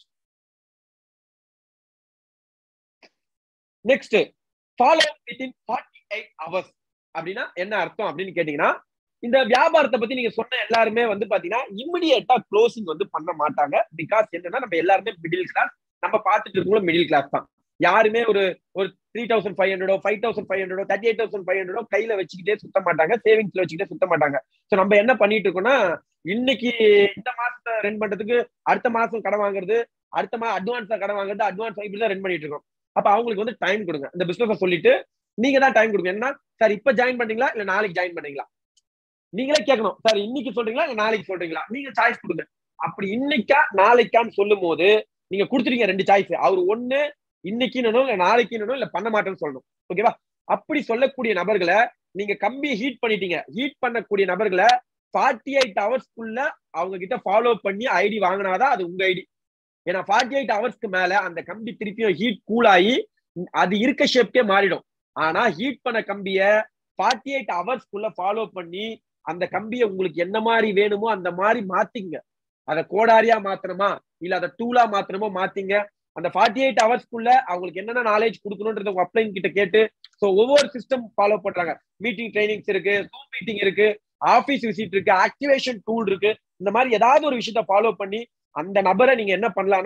next follow within forty eight hours அப்படின்னா என்ன அர்த்தம் அப்படின்னு கேட்டீங்கன்னா, இந்த வியாபாரத்தை பத்தி நீங்க சொன்ன எல்லாருமே வந்து பாத்தீங்கன்னா இமிடியேட்டா க்ளோசிங் வந்து பண்ண மாட்டாங்க. பிகாஸ் என்னன்னா நம்ம எல்லாருமே மிடில் கிளாஸ், நம்ம பார்த்துட்டு இருக்கோம் மிடில் கிளாஸ் தான். யாருமே ஒரு ஒரு த்ரீ தௌசண்ட் ஃபைவ் ஹண்ட்ரடோ ஃபைவ் தௌசண்ட் ஃபைவ் ஹண்ட்ரடோ தேர்ட்டி எயிட் தௌசண்ட் ஃபைவ் ஹண்ட்ரடோ கையில வச்சுக்கிட்டே சுத்த மாட்டாங்க, சேவிங்ஸ்ல வச்சுக்கிட்டே சுத்த மாட்டாங்க. ஸோ நம்ம என்ன பண்ணிட்டு இருக்கோம்னா, இன்னைக்கு இந்த மாசத்தை ரன் பண்றதுக்கு அடுத்த மாசம் கடன் வாங்குறது, அடுத்த மாசம் அட்வான்ஸா கடன் வாங்குறது, அட்வான்ஸ் இப்படிதான் ரன் பண்ணிட்டு இருக்கோம். அப்ப அவங்களுக்கு வந்து டைம் கொடுங்க. இந்த பிசினஸ் சொல்லிட்டு நீங்க தான் டைம் கொடுங்க. என்ன சார் இப்ப ஜாயின் பண்றீங்களா இல்ல நாளைக்கு ஜாயின் பண்றீங்களா, நீங்களே கேட்கணும். சார் இன்னைக்கு சொல்றீங்களா இல்ல நாளைக்கு சொல்றீங்களா, நீங்க சாய்ஸ் கொடுங்க. அப்படி இன்னைக்கா நாளைக்கான்னு சொல்லும் போது நீங்க கொடுத்துருங்க ரெண்டு சாய்ஸ். அவர் ஒண்ணு இன்னைக்கு இல்ல நாளைக்கு இல்ல பண்ண மாட்டேன்னு சொல்லணும். ஓகேவா? அப்படி சொல்லக்கூடிய நபர்களை நீங்க கம்பி ஹீட் பண்ணிட்டீங்க. ஹீட் பண்ணக்கூடிய நபர்களை ஃபார்ட்டி எயிட் ஹவர்ஸ்க்குள்ள அவங்க கிட்ட ஃபாலோ பண்ணி ஐடி வாங்கினாதான் அது உங்க ஐடி. ஏன்னா ஃபார்ட்டி எயிட் ஹவர்ஸ்க்கு மேல அந்த கம்பி திருப்பியும் ஹீட் கூல் ஆகி அது இருக்க ஷேப்கே மாறிடும். ஆனா ஹீட் பண்ண கம்பிய ஃபார்ட்டி எயிட் ஹவர்ஸ்க்குள்ள ஃபாலோ பண்ணி அந்த கம்பியை உங்களுக்கு என்ன மாதிரி வேணுமோ அந்த மாதிரி மாத்திங்க. அதை கோடாரியா மாத்தணுமா இல்ல அதை டூலா மாத்தணுமோ மாத்திங்க. அந்த ஃபார்ட்டி எயிட் ஹவர்ஸ்க்குள்ள அவங்களுக்கு என்னென்ன நாலேஜ் கொடுக்கணும்ன்றத உங்க அப்ளைன் கிட்ட கேட்டு, ஸோ ஒவ்வொரு சிஸ்டம் ஃபாலோ பண்றாங்க. மீட்டிங் ட்ரைனிங்ஸ் இருக்கு, ஜூம் மீட்டிங் இருக்கு, ஆபீஸ் விசிட் இருக்கு, ஆக்டிவேஷன் டூல் இருக்கு. இந்த மாதிரி ஏதாவது ஒரு விஷயத்த ஃபாலோ பண்ணி அந்த நபரை நீங்க என்ன பண்ணலாம்னா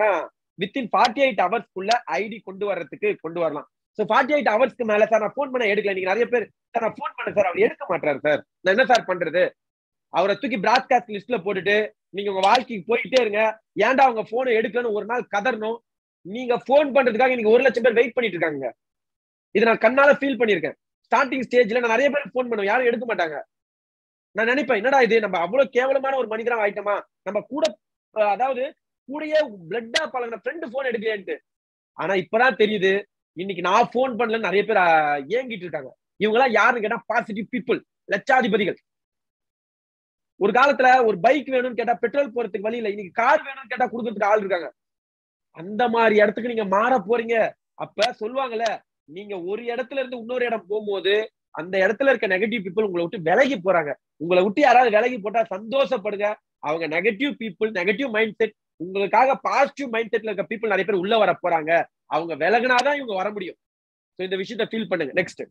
வித்தின் ஃபார்ட்டி எயிட் ஹவர்ஸ்க்குள்ள ஐடி கொண்டு வர்றதுக்கு கொண்டு வரலாம். ஸோ ஃபார்ட்டி எயிட் ஹவர்ஸ்க்கு மேல சார் நான் ஃபோன் பண்ண எடுக்கல. நீங்க நிறைய பேர் சார் நான் ஃபோன் பண்ண சார் அவர் எடுக்க மாட்டாரு சார், நான் என்ன சார் பண்றது? அவரை தூக்கி பிராட்காஸ்ட் லிஸ்ட்ல போட்டுட்டு நீங்க உங்க வாழ்க்கைக்கு போயிட்டே இருங்க. ஏன்டா அவங்க போனை எடுக்கலன்னு ஒரு நாள் கதறணும். நீங்க போன் பண்றதுக்காக நீங்க ஒரு லட்சம் பேர் வெயிட் பண்ணிட்டு இருக்காங்க. இது நான் கண்ணால ஃபீல் பண்ணிருக்கேன். ஸ்டார்டிங் ஸ்டேஜ்ல நான் நிறைய பேர் போன் பண்ணுவேன், யாரும் எடுக்க மாட்டாங்க. நான் நினைப்பேன் என்னடா இது, நம்ம அவ்வளவு கேவலமான ஒரு மனிதரா ஆயிட்டோமா, நம்ம கூட அதாவது கூடயே பிளட்டா பழகின ஃப்ரெண்டு போன் எடுக்கலையேன்ட்டு. ஆனா இப்பதான் தெரியுது, இன்னைக்கு நான் போன் பண்ணலன்னு நிறைய பேர் ஏங்கிட்டு இருக்காங்க. இவங்க எல்லாம் யாருன்னு கேட்டா பாசிட்டிவ் பீப்புள், லட்சாதிபதிகள். ஒரு காலத்துல ஒரு பைக் வேணும்னு கேட்டா பெட்ரோல் போறதுக்கு வழி இல்லை, இன்னைக்கு கார் வேணும்னு கேட்டா கொடுக்கறதுக்கு ஆள் இருக்காங்க. அந்த மாதிரி இடத்துக்கு நீங்க மாற போறீங்க. அப்ப சொல்லுவாங்கல்ல, நீங்க ஒரு இடத்துல இருந்து இன்னொரு இடம் போகும்போது அந்த இடத்துல இருக்க நெகட்டிவ் பீப்புள் உங்களை விட்டு விலகி போறாங்க. உங்களை விட்டு யாராவது விலகி போட்டா சந்தோஷப்படுங்க. அவங்க negative people, negative mind set. உங்களுக்காக பாசிட்டிவ் மைண்ட் செட்ல இருக்க பீப்புள் நிறைய பேர் உள்ள வர போறாங்க. அவங்க விலகினாதான் இவங்க வர முடியும். இந்த விஷயத்த ஃபீல் பண்ணுங்க. நெக்ஸ்ட்,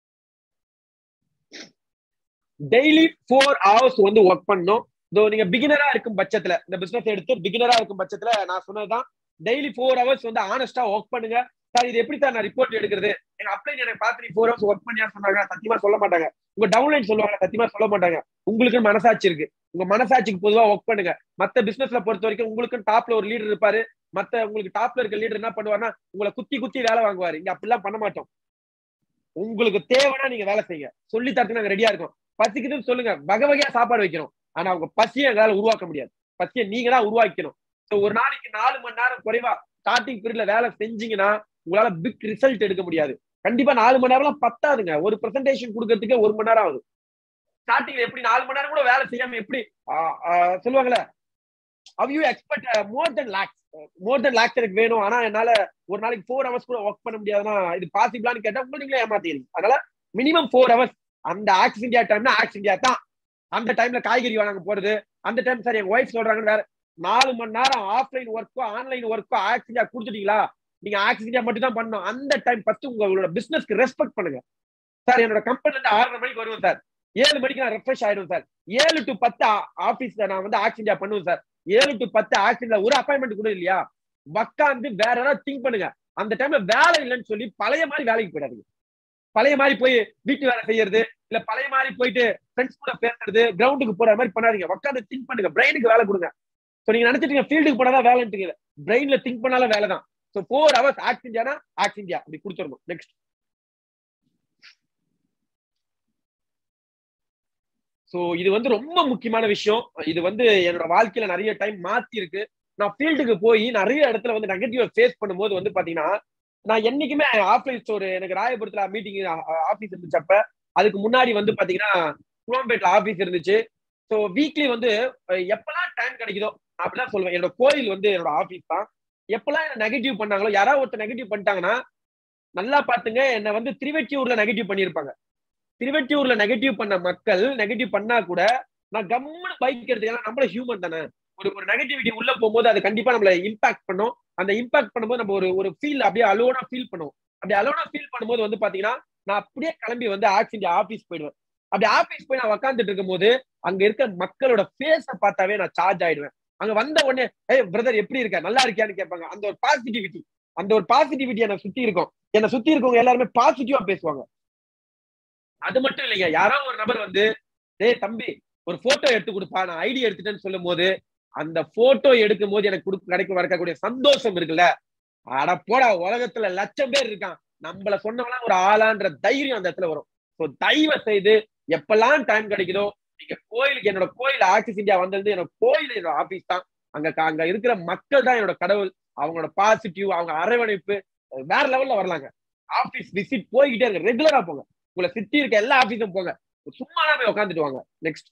டெய்லி ஃபோர் ஹவர்ஸ் வந்து ஒர்க் பண்ணணும். இதோ நீங்க பிகினரா இருக்கும் பட்சத்துல, இந்த பிசினஸ் எடுத்து பிகினரா இருக்கும் பட்சத்துல நான் சொன்னதுதான், டெய்லி ஃபோர் ஹவர்ஸ் வந்து ஆனஸ்டா ஒர்க் பண்ணுங்க. சார் இது எப்படி சார் நான் ரிப்போர்ட் எடுக்கிறது? எங்க அப்ளை எனக்கு பார்த்து ஃபோர் ஹவர்ஸ் ஒர்க் பண்ணியா சொன்னாங்க, சத்தியமா சொல்ல மாட்டாங்க. உங்க டவுன்லைன் சொல்லுவாங்க, சத்தியமா சொல்ல மாட்டாங்க. உங்களுக்கு மனசாட்சி இருக்கு, உங்க மனசாட்சிக்கு பொதுவா ஒர்க் பண்ணுங்க. மத்த பிசினஸ்ல பொறுத்த வரைக்கும் உங்களுக்கு டாப்ல ஒரு லீடர் இருப்பாரு. மத்த உங்களுக்கு டாப்ல இருக்க லீடர் என்ன பண்ணுவாருன்னா உங்களை குத்தி குத்தி வேலை வாங்குவாரு. இங்க அப்படிலாம் பண்ண மாட்டோம். உங்களுக்கு தேவைன்னா நீங்க வேலை செய்யுங்க, சொல்லி தரத்துக்கு நாங்க ரெடியா இருக்கோம். பசிக்குதுன்னு சொல்லுங்க, வகை வகையா சாப்பாடு வைக்கணும். ஆனா அவங்க பசியை எங்களால உருவாக்க முடியாது. பசியை நீங்க தான் உருவாக்கணும். ஒரு நாளைக்கு நாலு மணி நேரம் குறைவா ஸ்டார்டிங் பீரியட்ல வேலை செஞ்சீங்கன்னா உங்களால பிக் ரிசல்ட் எடுக்க முடியாது. கண்டிப்பா நாலு மணி நேரம் பத்தாதுங்க. ஒரு பிரசன்டேஷன் கொடுக்கறதுக்கு ஒரு மணி நேரம் ஆகுது. ஸ்டார்டிங்ல எப்படி நாலு மணி நேரம் கூட வேலை செய்யாம எப்படி சொல்லுவாங்கல்ல, how you expect uh, more than lakhs more than lakhs எனக்கு வேணும், ஆனா என்னால ஒரு நாளைக்கு ஃபோர் ஹவர்ஸ் கூட ஒர்க் பண்ண முடியாதுன்னா இது பாசிபிளான்னு கேட்டா உங்க நீங்களே ஏமாத்தீங்க. அதனால மினிமம் ஃபோர் ஹவர்ஸ். அந்த ஆக்ஸ் இந்தியா டைம்னா ஆக்ஸ் இந்தியா தான். அந்த டைம்ல காய்கறி வாங்க போறது, அந்த டைம் சார் எங்க ஒய்ஃப் சொல்றாங்கன்னு வேற நாலு மணி நேரம் ஆஃப்லைன் ஒர்க்கோ ஆன்லைன் ஒர்க்கோ ஆக்ஸ் இந்தியா கொடுத்துட்டீங்களா, நீங்க ஆக்ஸ் இந்தியா மட்டும் தான் பண்ணணும். அந்த டைம் ஃபர்ஸ்ட் உங்களோட பிசினஸ்க்கு ரெஸ்பெக்ட் பண்ணுங்க. சார் என்னோட கம்பெனில இருந்து ஆறரை மணிக்கு வருவேன் சார், ஏழு மணிக்கு நான் ரெஃப்ரெஷ் ஆயிடுவேன் சார். ஏழு டு பத்து ஆபீஸ்ல நான் வந்து ஆக்ஸ் இந்தியா பண்ணுவேன் சார். ஏழு டு பத்து ஆக்சிடென்ட்ல ஒரு அப்பாயின்மெண்ட் கூட இல்லையா, உட்காந்து வேற ஏதாவது திங்க் பண்ணுங்க. அந்த டைம்ல வேலை இல்லைன்னு சொல்லி பழைய மாதிரி வேலைக்கு போயிடாதீங்க. பழைய மாதிரி போய் வீட்டு வேலை செய்யறது, இல்ல பழைய மாதிரி போயிட்டு ஃப்ரெண்ட்ஸ் கூட பேசுறது, கிரவுண்டுக்கு போற மாதிரி பண்ணாதீங்க. உட்காந்து திங்க் பண்ணுங்க, பிரெயினுக்கு வேலை கொடுங்க. ஸோ நீங்க நினைச்சிட்டீங்க ஃபீல்டுக்கு போனாதான் வேலைன்னு, பிரெயின்ல திங்க் பண்ணாலும் வேலை தான். ஸோ ஃபோர் ஹவர்ஸ் ஆக்ஸ் இந்தியானா ஆக்ஸ் இந்தியா அப்படி கொடுத்துடணும். நெக்ஸ்ட், ஸோ இது வந்து ரொம்ப முக்கியமான விஷயம். இது வந்து என்னோட வாழ்க்கையில நிறைய டைம் மாத்தி இருக்கு. நான் ஃபீல்டுக்கு போய் நிறைய இடத்துல வந்து நெகட்டிவ் ஃபேஸ் பண்ணும்போது வந்து பாத்தீங்கன்னா, நான் என்னைக்குமே ஆஃப்லைன் ஸ்டோர் எனக்கு ராயபுரத்துல மீட்டிங் ஆஃபீஸ் இருந்துச்சப்ப, அதுக்கு முன்னாடி வந்து பாத்தீங்கன்னா குளம்பேட்ல ஆஃபீஸ் இருந்துச்சு. ஸோ வீக்லி வந்து எப்பெல்லாம் டைம் கிடைக்குதோ அப்படிதான் சொல்லுவேன். என்னோட கோயில் வந்து என்னோட ஆஃபீஸ் தான். எப்பெல்லாம் என்ன நெகட்டிவ் பண்ணாங்களோ, யாராவது ஒருத்தர் நெகட்டிவ் பண்ணிட்டாங்கன்னா நல்லா பாத்துங்க, என்ன வந்து திருவெற்றியூர்ல நெகட்டிவ் பண்ணியிருப்பாங்க. திருவெற்றியூர்ல நெகட்டிவ் பண்ண மக்கள் நெகட்டிவ் பண்ணா கூட நான் கம்முன்னு பைக் எடுத்து, ஏன்னா நம்மள ஹியூமன் தானே. ஒரு ஒரு நெகட்டிவிட்டி உள்ள போகும்போது அது கண்டிப்பா நம்மள இம்பாக்ட் பண்ணும். அந்த இம்பாக்ட் பண்ணும்போது நம்ம ஒரு ஒரு ஃபீல் அப்படியே அலோனா ஃபீல் பண்ணுவோம். அப்படி அலோனா ஃபீல் பண்ணும்போது வந்து பாத்தீங்கன்னா நான் அப்படியே கிளம்பி வந்து ஆக்ஸ் இந்தியா ஆஃபீஸ் போயிடுவேன். அப்படி ஆஃபீஸ் போய் நான் உட்காந்துட்டு இருக்கும் போது அங்க இருக்க மக்களோட ஃபேஸை பார்த்தாவே நான் சார்ஜ் ஆயிடுவேன். அங்க வந்த உடனே ஏய் பிரதர் எப்படி இருக்க, நல்லா இருக்கியான்னு கேட்பாங்க. அந்த ஒரு பாசிட்டிவிட்டி அந்த ஒரு பாசிட்டிவிட்டி என்னை சுத்தி இருக்கும். என்னை சுத்தி இருக்கவங்க எல்லாருமே பாசிட்டிவா பேசுவாங்க. அது மட்டும் இல்லைங்க, யாரோ ஒரு நபர் வந்து டேய் தம்பி ஒரு போட்டோ எடுத்து கொடுப்பா, நான் ஐடி எடுத்துட்டேன்னு சொல்லும் போது அந்த போட்டோ எடுக்கும் போது எனக்கு கிடைக்க வரக்கூடிய சந்தோஷம் இருக்குல்ல, அட போடா உலகத்துல லட்சம் பேர் இருக்கான், நம்மள சொன்னவங்களா ஒரு ஆளான்ற தைரியம் அந்த இடத்துல வரும். ஸோ தயவு செய்து எப்பெல்லாம் டைம் கிடைக்குதோ நீங்க கோயிலுக்கு, என்னோட கோயில் ஆக்சிஸ் இந்தியா வந்தது என்னோட கோயில் என்னோட ஆபீஸ் தான். அங்க அங்க இருக்கிற மக்கள் தான் என்னோட கடவுள். அவங்களோட பாசிட்டிவ், அவங்க அரவணைப்பு வேற லெவல்ல வரலாங்க. ஆபீஸ் விசிட் போய்கிட்டே இருங்க, ரெகுலரா போங்க. உங்களை சுத்தி இருக்க எல்லா ஆபீஸும் போங்க, சும்மா போய் உட்காந்துட்டு வாங்க. Next,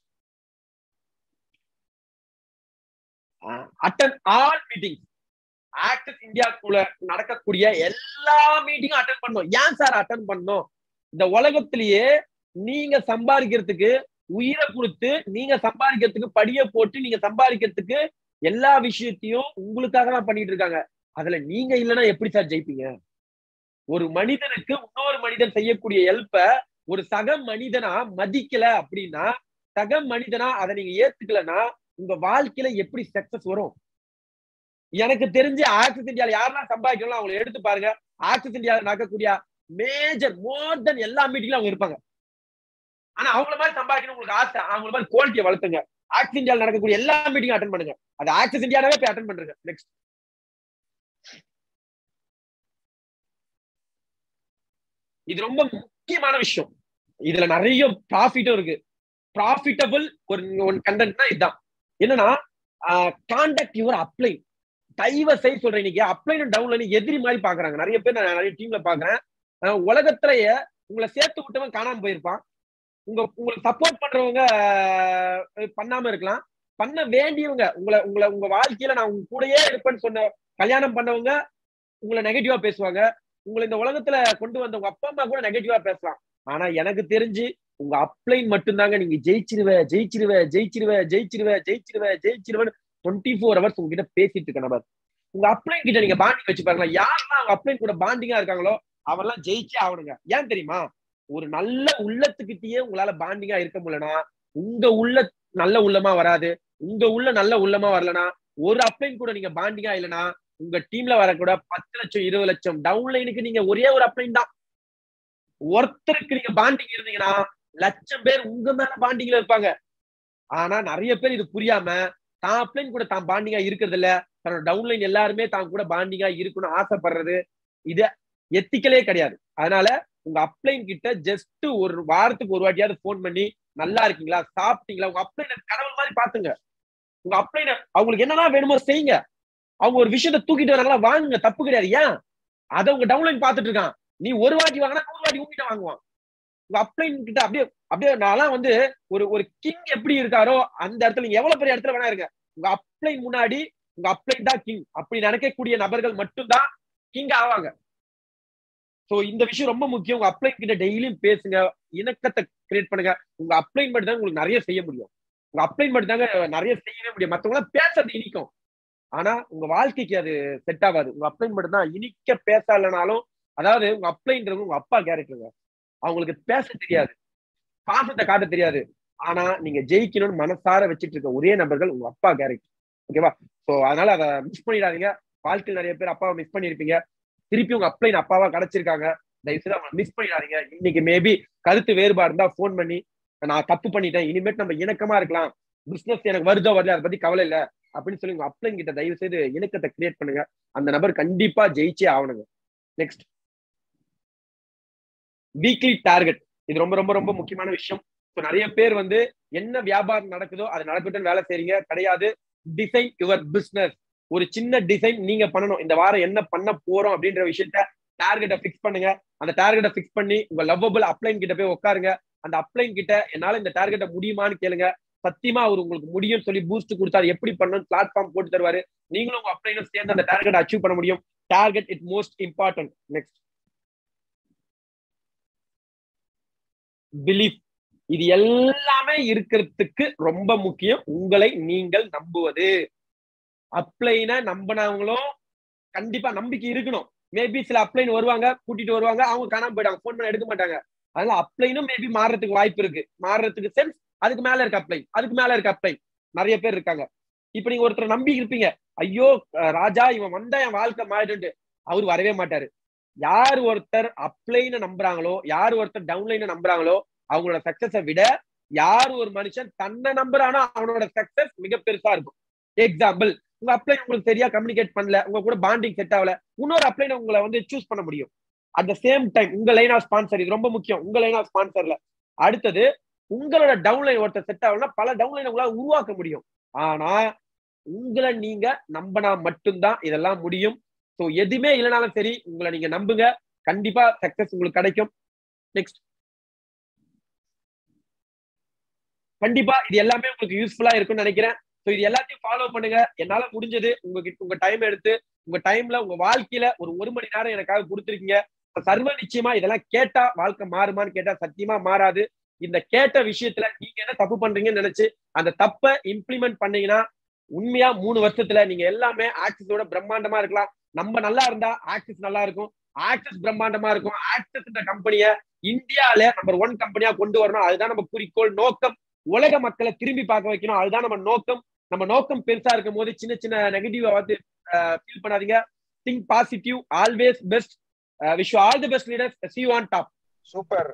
attend all meeting. Access இந்தியாக்குள்ள நடக்கக்கூடிய எல்லா மீட்டிங்கும் அட்டெண்ட் பண்ணணும். ஏன் சார் அட்டெண்ட் பண்ணணும்? இந்த உலகத்திலேயே நீங்க சம்பாதிக்கிறதுக்கு உயிரை கொடுத்து, நீங்க சம்பாதிக்கிறதுக்கு படிய போட்டு, நீங்க சம்பாதிக்கிறதுக்கு எல்லா விஷயத்தையும் உங்களுக்காக தான் பண்ணிட்டு இருக்காங்க. அதுல நீங்க இல்லைன்னா எப்படி சார் ஜெயிப்பீங்க? ஒரு மனிதனுக்கு இன்னொரு மனிதன் செய்யக்கூடிய ஹெல்ப்ப ஒரு சக மனிதனா மதிக்கல அப்படின்னா, சக மனிதனா அதை நீங்க ஏத்துக்கலன்னா உங்க வாழ்க்கையில எப்படி சக்சஸ் வரும்? எனக்கு தெரிஞ்சு ஆக்சிஸ் இந்தியால யாரெல்லாம் சம்பாதிக்கணும் அவங்களை எடுத்து பாருங்க. ஆக்சிஸ் இந்தியாவில் நடக்கக்கூடிய மேஜர் மோர் தென் எல்லா மீட்டிங்ல அவங்க இருப்பாங்க. ஆனா அவங்கள மாதிரி சம்பாதிக்கணும் உங்களுக்கு ஆசை, அவங்கள மாதிரி குவாலிட்டியை வளர்த்துங்க. ஆக்சிஸ் இந்தியாவில் நடக்கக்கூடிய எல்லா மீட்டிங்கும் அட்டன் பண்ணுங்க. அது ஆக்சிஸ் இந்தியாவே போய் அட்டன் பண்றீங்க. நெக்ஸ்ட் இது ரொம்ப முக்கியமான விஷயம். இதுல நிறைய ப்ராஃபிட்டும் இருக்கு. ப்ராஃபிட்டபிள் ஒரு ஒன் கண்டென்ட்னா இதுதான். என்னன்னா கான்டாக்ட் யுவர் அப்ளைன். தயவு செய்து சொல்றேன், இன்னைக்கு அப்ளைன் டவுன்லைன் எதிரி மாதிரி பாக்குறாங்க நிறைய பேர். நான் நிறைய டீம்ல பாக்குறேன். உலகத்திலேயே உங்களை சேர்த்து விட்டவன் காணாம போயிருப்பான். உங்க உங்களுக்கு சப்போர்ட் பண்றவங்க பண்ணாம இருக்கலாம். பண்ண வேண்டியவங்க உங்களை உங்களை உங்க வாழ்க்கையில நான் உங்க கூடயே இருப்பேன்னு சொன்ன கல்யாணம் பண்ணவங்க உங்களை நெகட்டிவா பேசுவாங்க. உங்களை இந்த உலகத்துல கொண்டு வந்த உங்க அப்பா அம்மா கூட நெகட்டிவா பேசலாம். ஆனா எனக்கு தெரிஞ்சு உங்க அப்ளைன் மட்டும்தாங்க நீங்க ஜெயிச்சிருவ ஜெயிச்சிருவ ஜெயிச்சிருவ ஜெயிச்சிருவ ஜெயிச்சிருவ ஜெயிச்சிருவேன்னு டுவெண்ட்டி ஃபோர் ஹவர்ஸ் உங்ககிட்ட பேசிட்டு இருக்க நபர். உங்க அப்ளைன் கிட்ட நீங்க பாண்டிங் வச்சு பாருங்களா. யாரெல்லாம் அவங்க அப்ளைன் கூட பாண்டிங்கா இருக்காங்களோ அவெல்லாம் ஜெயிச்சே ஆகணுங்க. ஏன் தெரியுமா? ஒரு நல்ல உள்ளத்துக்கிட்டயே உங்களால பாண்டிங்கா இருக்க முடியலனா உங்க உள்ள நல்ல உள்ளமா வராது. உங்க உள்ள நல்ல உள்ளமா வரலனா ஒரு அப்ளைன் கூட நீங்க பாண்டிங்கா இல்லைன்னா உங்க டீம்ல வரக்கூட பத்து லட்சம் இருபது லட்சம் டவுன்லைனுக்கு நீங்க ஒரே ஒரு அப்ளைன் தான். ஒருத்தருக்கு நீங்க பாண்டிங் இருந்தீங்கன்னா லட்சம் பேர் உங்க மேல பாண்டிங்ல இருப்பாங்க. ஆனா நிறைய பேர் இது புரியாம தான் அப்ளைன் கூட தான் பாண்டிங்கா இருக்கிறது இல்ல, தன்னோட டவுன்லைன் எல்லாருமே தான் கூட பாண்டிங்கா இருக்கணும்னு ஆசைப்படுறது இது எத்திக்கலே கிடையாது. அதனால உங்க அப்ளைன் கிட்ட ஜஸ்ட் ஒரு வாரத்துக்கு ஒரு வாட்டியாவது போன் பண்ணி நல்லா இருக்கீங்களா, சாப்பிட்டீங்களா, உங்க அப்ளைன கடவுள் மாதிரி பாத்துங்க. உங்க அப்ளைன அவங்களுக்கு என்னெல்லாம் வேணுமோ செய்யுங்க. அவங்க ஒரு விஷயத்த தூக்கிட்டு வராங்களா வாங்குங்க, தப்பு கிடையாது. ஏன் அதை உங்க டவுன்லைன் பாத்துட்டு இருக்கான். நீ ஒரு வாட்டி வாங்கினா நூறு வாட்டி உங்ககிட்ட வாங்குவான். உங்க அப்ளைன் கிட்ட அப்படியே அப்படியே நான்லாம் வந்து ஒரு ஒரு கிங் எப்படி இருக்காரோ அந்த இடத்துல நீங்க எவ்வளவு பெரிய இடத்துல வேணா இருங்க, உங்க அப்ளைன் முன்னாடி உங்க அப்ளைன் தான் கிங். அப்படி நினைக்கக்கூடிய நபர்கள் மட்டும்தான் கிங் ஆவாங்க. சோ இந்த விஷயம் ரொம்ப முக்கியம். உங்க அப்ளைன் கிட்ட டெய்லியும் பேசுங்க, இணக்கத்தை கிரியேட் பண்ணுங்க. உங்க அப்ளைன் மட்டும் தான் உங்களுக்கு நிறைய செய்ய முடியும். உங்க அப்ளைன் மட்டும் தாங்க நிறைய செய்யவே முடியும். மத்தவங்க பேசுறது இனிக்கும், ஆனா உங்க வாழ்க்கைக்கு அது செட் ஆகாது. உங்க அப்ளைன் மட்டும் தான் இனிக்க பேசலனாலும், அதாவது உங்க அப்ளைன்றது உங்க அப்பா கேரக்டருங்க. அவங்களுக்கு பேச தெரியாது, பாசத்தை காட்ட தெரியாது. ஆனா நீங்க ஜெயிக்கணும்னு மனசார வச்சுட்டு இருக்க ஒரே நபர்கள் உங்க அப்பா கேரக்டர். ஓகேவா? சோ அதனால அதை மிஸ் பண்ணிடாதீங்க. வாழ்க்கையில் நிறைய பேர் அப்பாவை மிஸ் பண்ணிருப்பீங்க. திருப்பி உங்க அப்ளைன் அப்பாவா கிடைச்சிருக்காங்க. தயவுசெய்து அவங்க மிஸ் பண்ணிடாதீங்க. இன்னைக்கு மேபி கருத்து வேறுபாடு இருந்தா போன் பண்ணி நான் தப்பு பண்ணிட்டேன், இனிமேட்டு நம்ம இணக்கமா இருக்கலாம், பிசினஸ் எனக்கு வருதோ வரல அதை பத்தி கவலை இல்லை அப்படின்னு சொல்லி உங்க அப்ளைன் கிட்ட தயவு செய்து இணக்கத்தை கிரியேட் பண்ணுங்க. அந்த நபர் கண்டிப்பா ஜெயிச்சே ஆகணுங்க. Next weekly target. இது ரொம்ப ரொம்ப ரொம்ப முக்கியமான விஷயம். நிறைய பேர் வந்து என்ன வியாபாரம் நடக்குதோ அது நடக்கட்டும் வேலை செய்றீங்க கிடையாது. Design your business. ஒரு சின்ன டிசைன் நீங்க பண்ணணும். இந்த வாரம் என்ன பண்ண போறோம் அப்படின்ற விஷயத்த டார்கெட்டை பிக்ஸ் பண்ணுங்க. அந்த டார்கெட்டை பிக்ஸ் பண்ணி உங்க லவ்வபிள் அப்ளைன் கிட்ட போய் உட்காருங்க. அந்த அப்ளைன் கிட்ட என்னால இந்த டார்கெட்டை முடியுமான்னு கேளுங்க. சத்தியமா அவர் உங்களுக்கு முடியும்னு சொல்லி பூஸ்ட் கொடுத்தாரு. எப்படி பண்ணணும் பிளாட்ஃபார்ம் போட்டு தருவாரு. நீங்களும் உங்க அப்ளைனும் சேர்ந்து அந்த டார்கெட் அச்சீவ் பண்ண முடியும். Target it most important. Next belief. இது எல்லாமே இருக்கிறதுக்கு ரொம்ப முக்கியம் உங்களை நீங்கள் நம்புவது. அப்ளைனை நம்பினவங்களும் கண்டிப்பா நம்பிக்கை இருக்கணும். மேபி சில அப்ளைன் வருவாங்க, கூட்டிட்டு வருவாங்க, அவங்க காணாம போயிட்டாங்க, போன் பண்ண எடுக்க மாட்டாங்க. அதனால அப்ளைனும் மேபி மாறுறதுக்கு வாய்ப்பு இருக்கு. மாறுறதுக்கு சென்ஸ் அதுக்கு மேல இருக்க அப்ளைன், அதுக்கு மேல இருக்க அப்ளைன் நிறைய பேர் இருக்காங்க. இப்ப நீங்க ஒருத்தர் நம்பி இருப்பீங்க, ஐயோ ராஜா இவன் வந்தா என் வாழ்க்கை மாறிட்டு, அவரு வரவே மாட்டாரு. யார் ஒருத்தர் அப்ளைனை நம்புறாங்களோ, யார் ஒருத்தர் டவுன்லைனை நம்புறாங்களோ அவங்களோட சக்சஸை விட யார் ஒரு மனுஷன் தன்னை நம்புறானோ அவனோட சக்சஸ் மிக பெருசா இருக்கும். எக்ஸாம்பிள், உங்க அப்ளைன் உங்களுக்கு சரியா கம்யூனிகேட் பண்ணல, உங்க கூட பாண்டிங் செட் ஆகல, இன்னொரு அப்ளைன் உங்களை வந்து சூஸ் பண்ண முடியும். அட் த சேம் டைம் உங்க லைன் ஆஃப் ஸ்பான்சர், இது ரொம்ப முக்கியம். உங்க லைன் ஆஃப் ஸ்பான்சர்ல அடுத்தது உங்களோட டவுன்லைன் ஒருத்தர் செட் ஆகலன்னா பல டவுன்லைன் உங்களால உருவாக்க முடியும். ஆனா உங்களை நீங்க நம்பினா மட்டும்தான் இதெல்லாம் முடியும். ஸோ எதுவுமே இல்லைனாலும் சரி உங்களை நீங்க நம்புங்க, கண்டிப்பா சக்சஸ் உங்களுக்கு கிடைக்கும். நெக்ஸ்ட் கண்டிப்பா இது எல்லாமே உங்களுக்கு யூஸ்ஃபுல்லா இருக்கும்னு நினைக்கிறேன். ஸோ இது எல்லாத்தையும் ஃபாலோ பண்ணுங்க. என்னால முடிஞ்சது உங்ககிட்ட உங்க டைம் எடுத்து உங்க டைம்ல உங்க வாழ்க்கையில ஒரு ஒரு மணி நேரம் எனக்காக கொடுத்துருக்கீங்க. சர்வ நிச்சயமா இதெல்லாம் கேட்டா வாழ்க்கை மாறுமான்னு கேட்டா சத்தியமா மாறாது. இந்த கேட்ட விஷயத்துல நீங்க என்ன தப்பு பண்றீங்கன்னு நினைச்சு அந்த தப்பை இம்ப்ளிமெண்ட் பண்ணீங்கன்னா உண்மையா மூணு வருஷத்துல நீங்க எல்லாமே ஆக்சிஸோட பிரம்மாண்டமா இருக்கலாம். நம்ம நல்லா இருந்தா ஆக்சிஸ் நல்லா இருக்கும், ஆக்சிஸ் பிரம்மாண்டமா இருக்கும். ஆக்சிஸ் இந்த கம்பெனியை இந்தியால நம்பர் ஒன் கம்பெனியா கொண்டு வரணும். அதுதான் நம்ம குறிக்கோள், நோக்கம். உலக மக்களை திரும்பி பார்க்க வைக்கணும், அதுதான் நம்ம நோக்கம். நம்ம நோக்கம் பெருசா இருக்கும் போது சின்ன சின்ன நெகட்டிவ் வந்து ஃபீல் பண்ணாதீங்க. Think positive, always best. Wish you all the best leaders. see you on top. Super.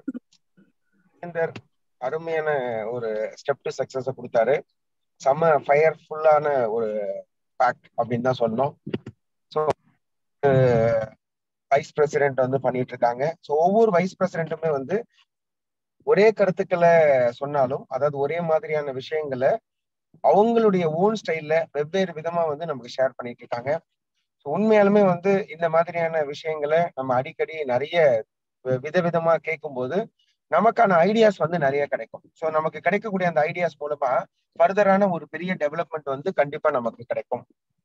அருமையான ஒரு ஸ்டெப் டு சக்சஸ் கொடுத்தாரு. செம்ம ஃபயர்ஃபுல்லான ஒரு பேக் அப்படின்னு தான் சொன்னோம். ஸோ வைஸ் பிரசிடென்ட் வந்து பண்ணிட்டு இருக்காங்க. ஸோ ஒவ்வொரு வைஸ் பிரசிடென்ட்டுமே வந்து ஒரே கருத்துக்களை சொன்னாலும், அதாவது ஒரே மாதிரியான விஷயங்களை அவங்களுடைய ஓன் ஸ்டைல்ல வெவ்வேறு விதமா வந்து நமக்கு ஷேர் பண்ணிட்டு இருக்காங்க. ஸோ உண்மையாலுமே வந்து இந்த மாதிரியான விஷயங்களை நம்ம அடிக்கடி நிறைய விதவிதமா கேட்கும் போது நமக்கான ஐடியாஸ் வந்து நிறைய கிடைக்கும். ஸோ நமக்கு கிடைக்கக்கூடிய அந்த ஐடியாஸ் மூலமா ஃபர்தரான ஒரு பெரிய டெவலப்மெண்ட் வந்து கண்டிப்பா நமக்கு கிடைக்கும்.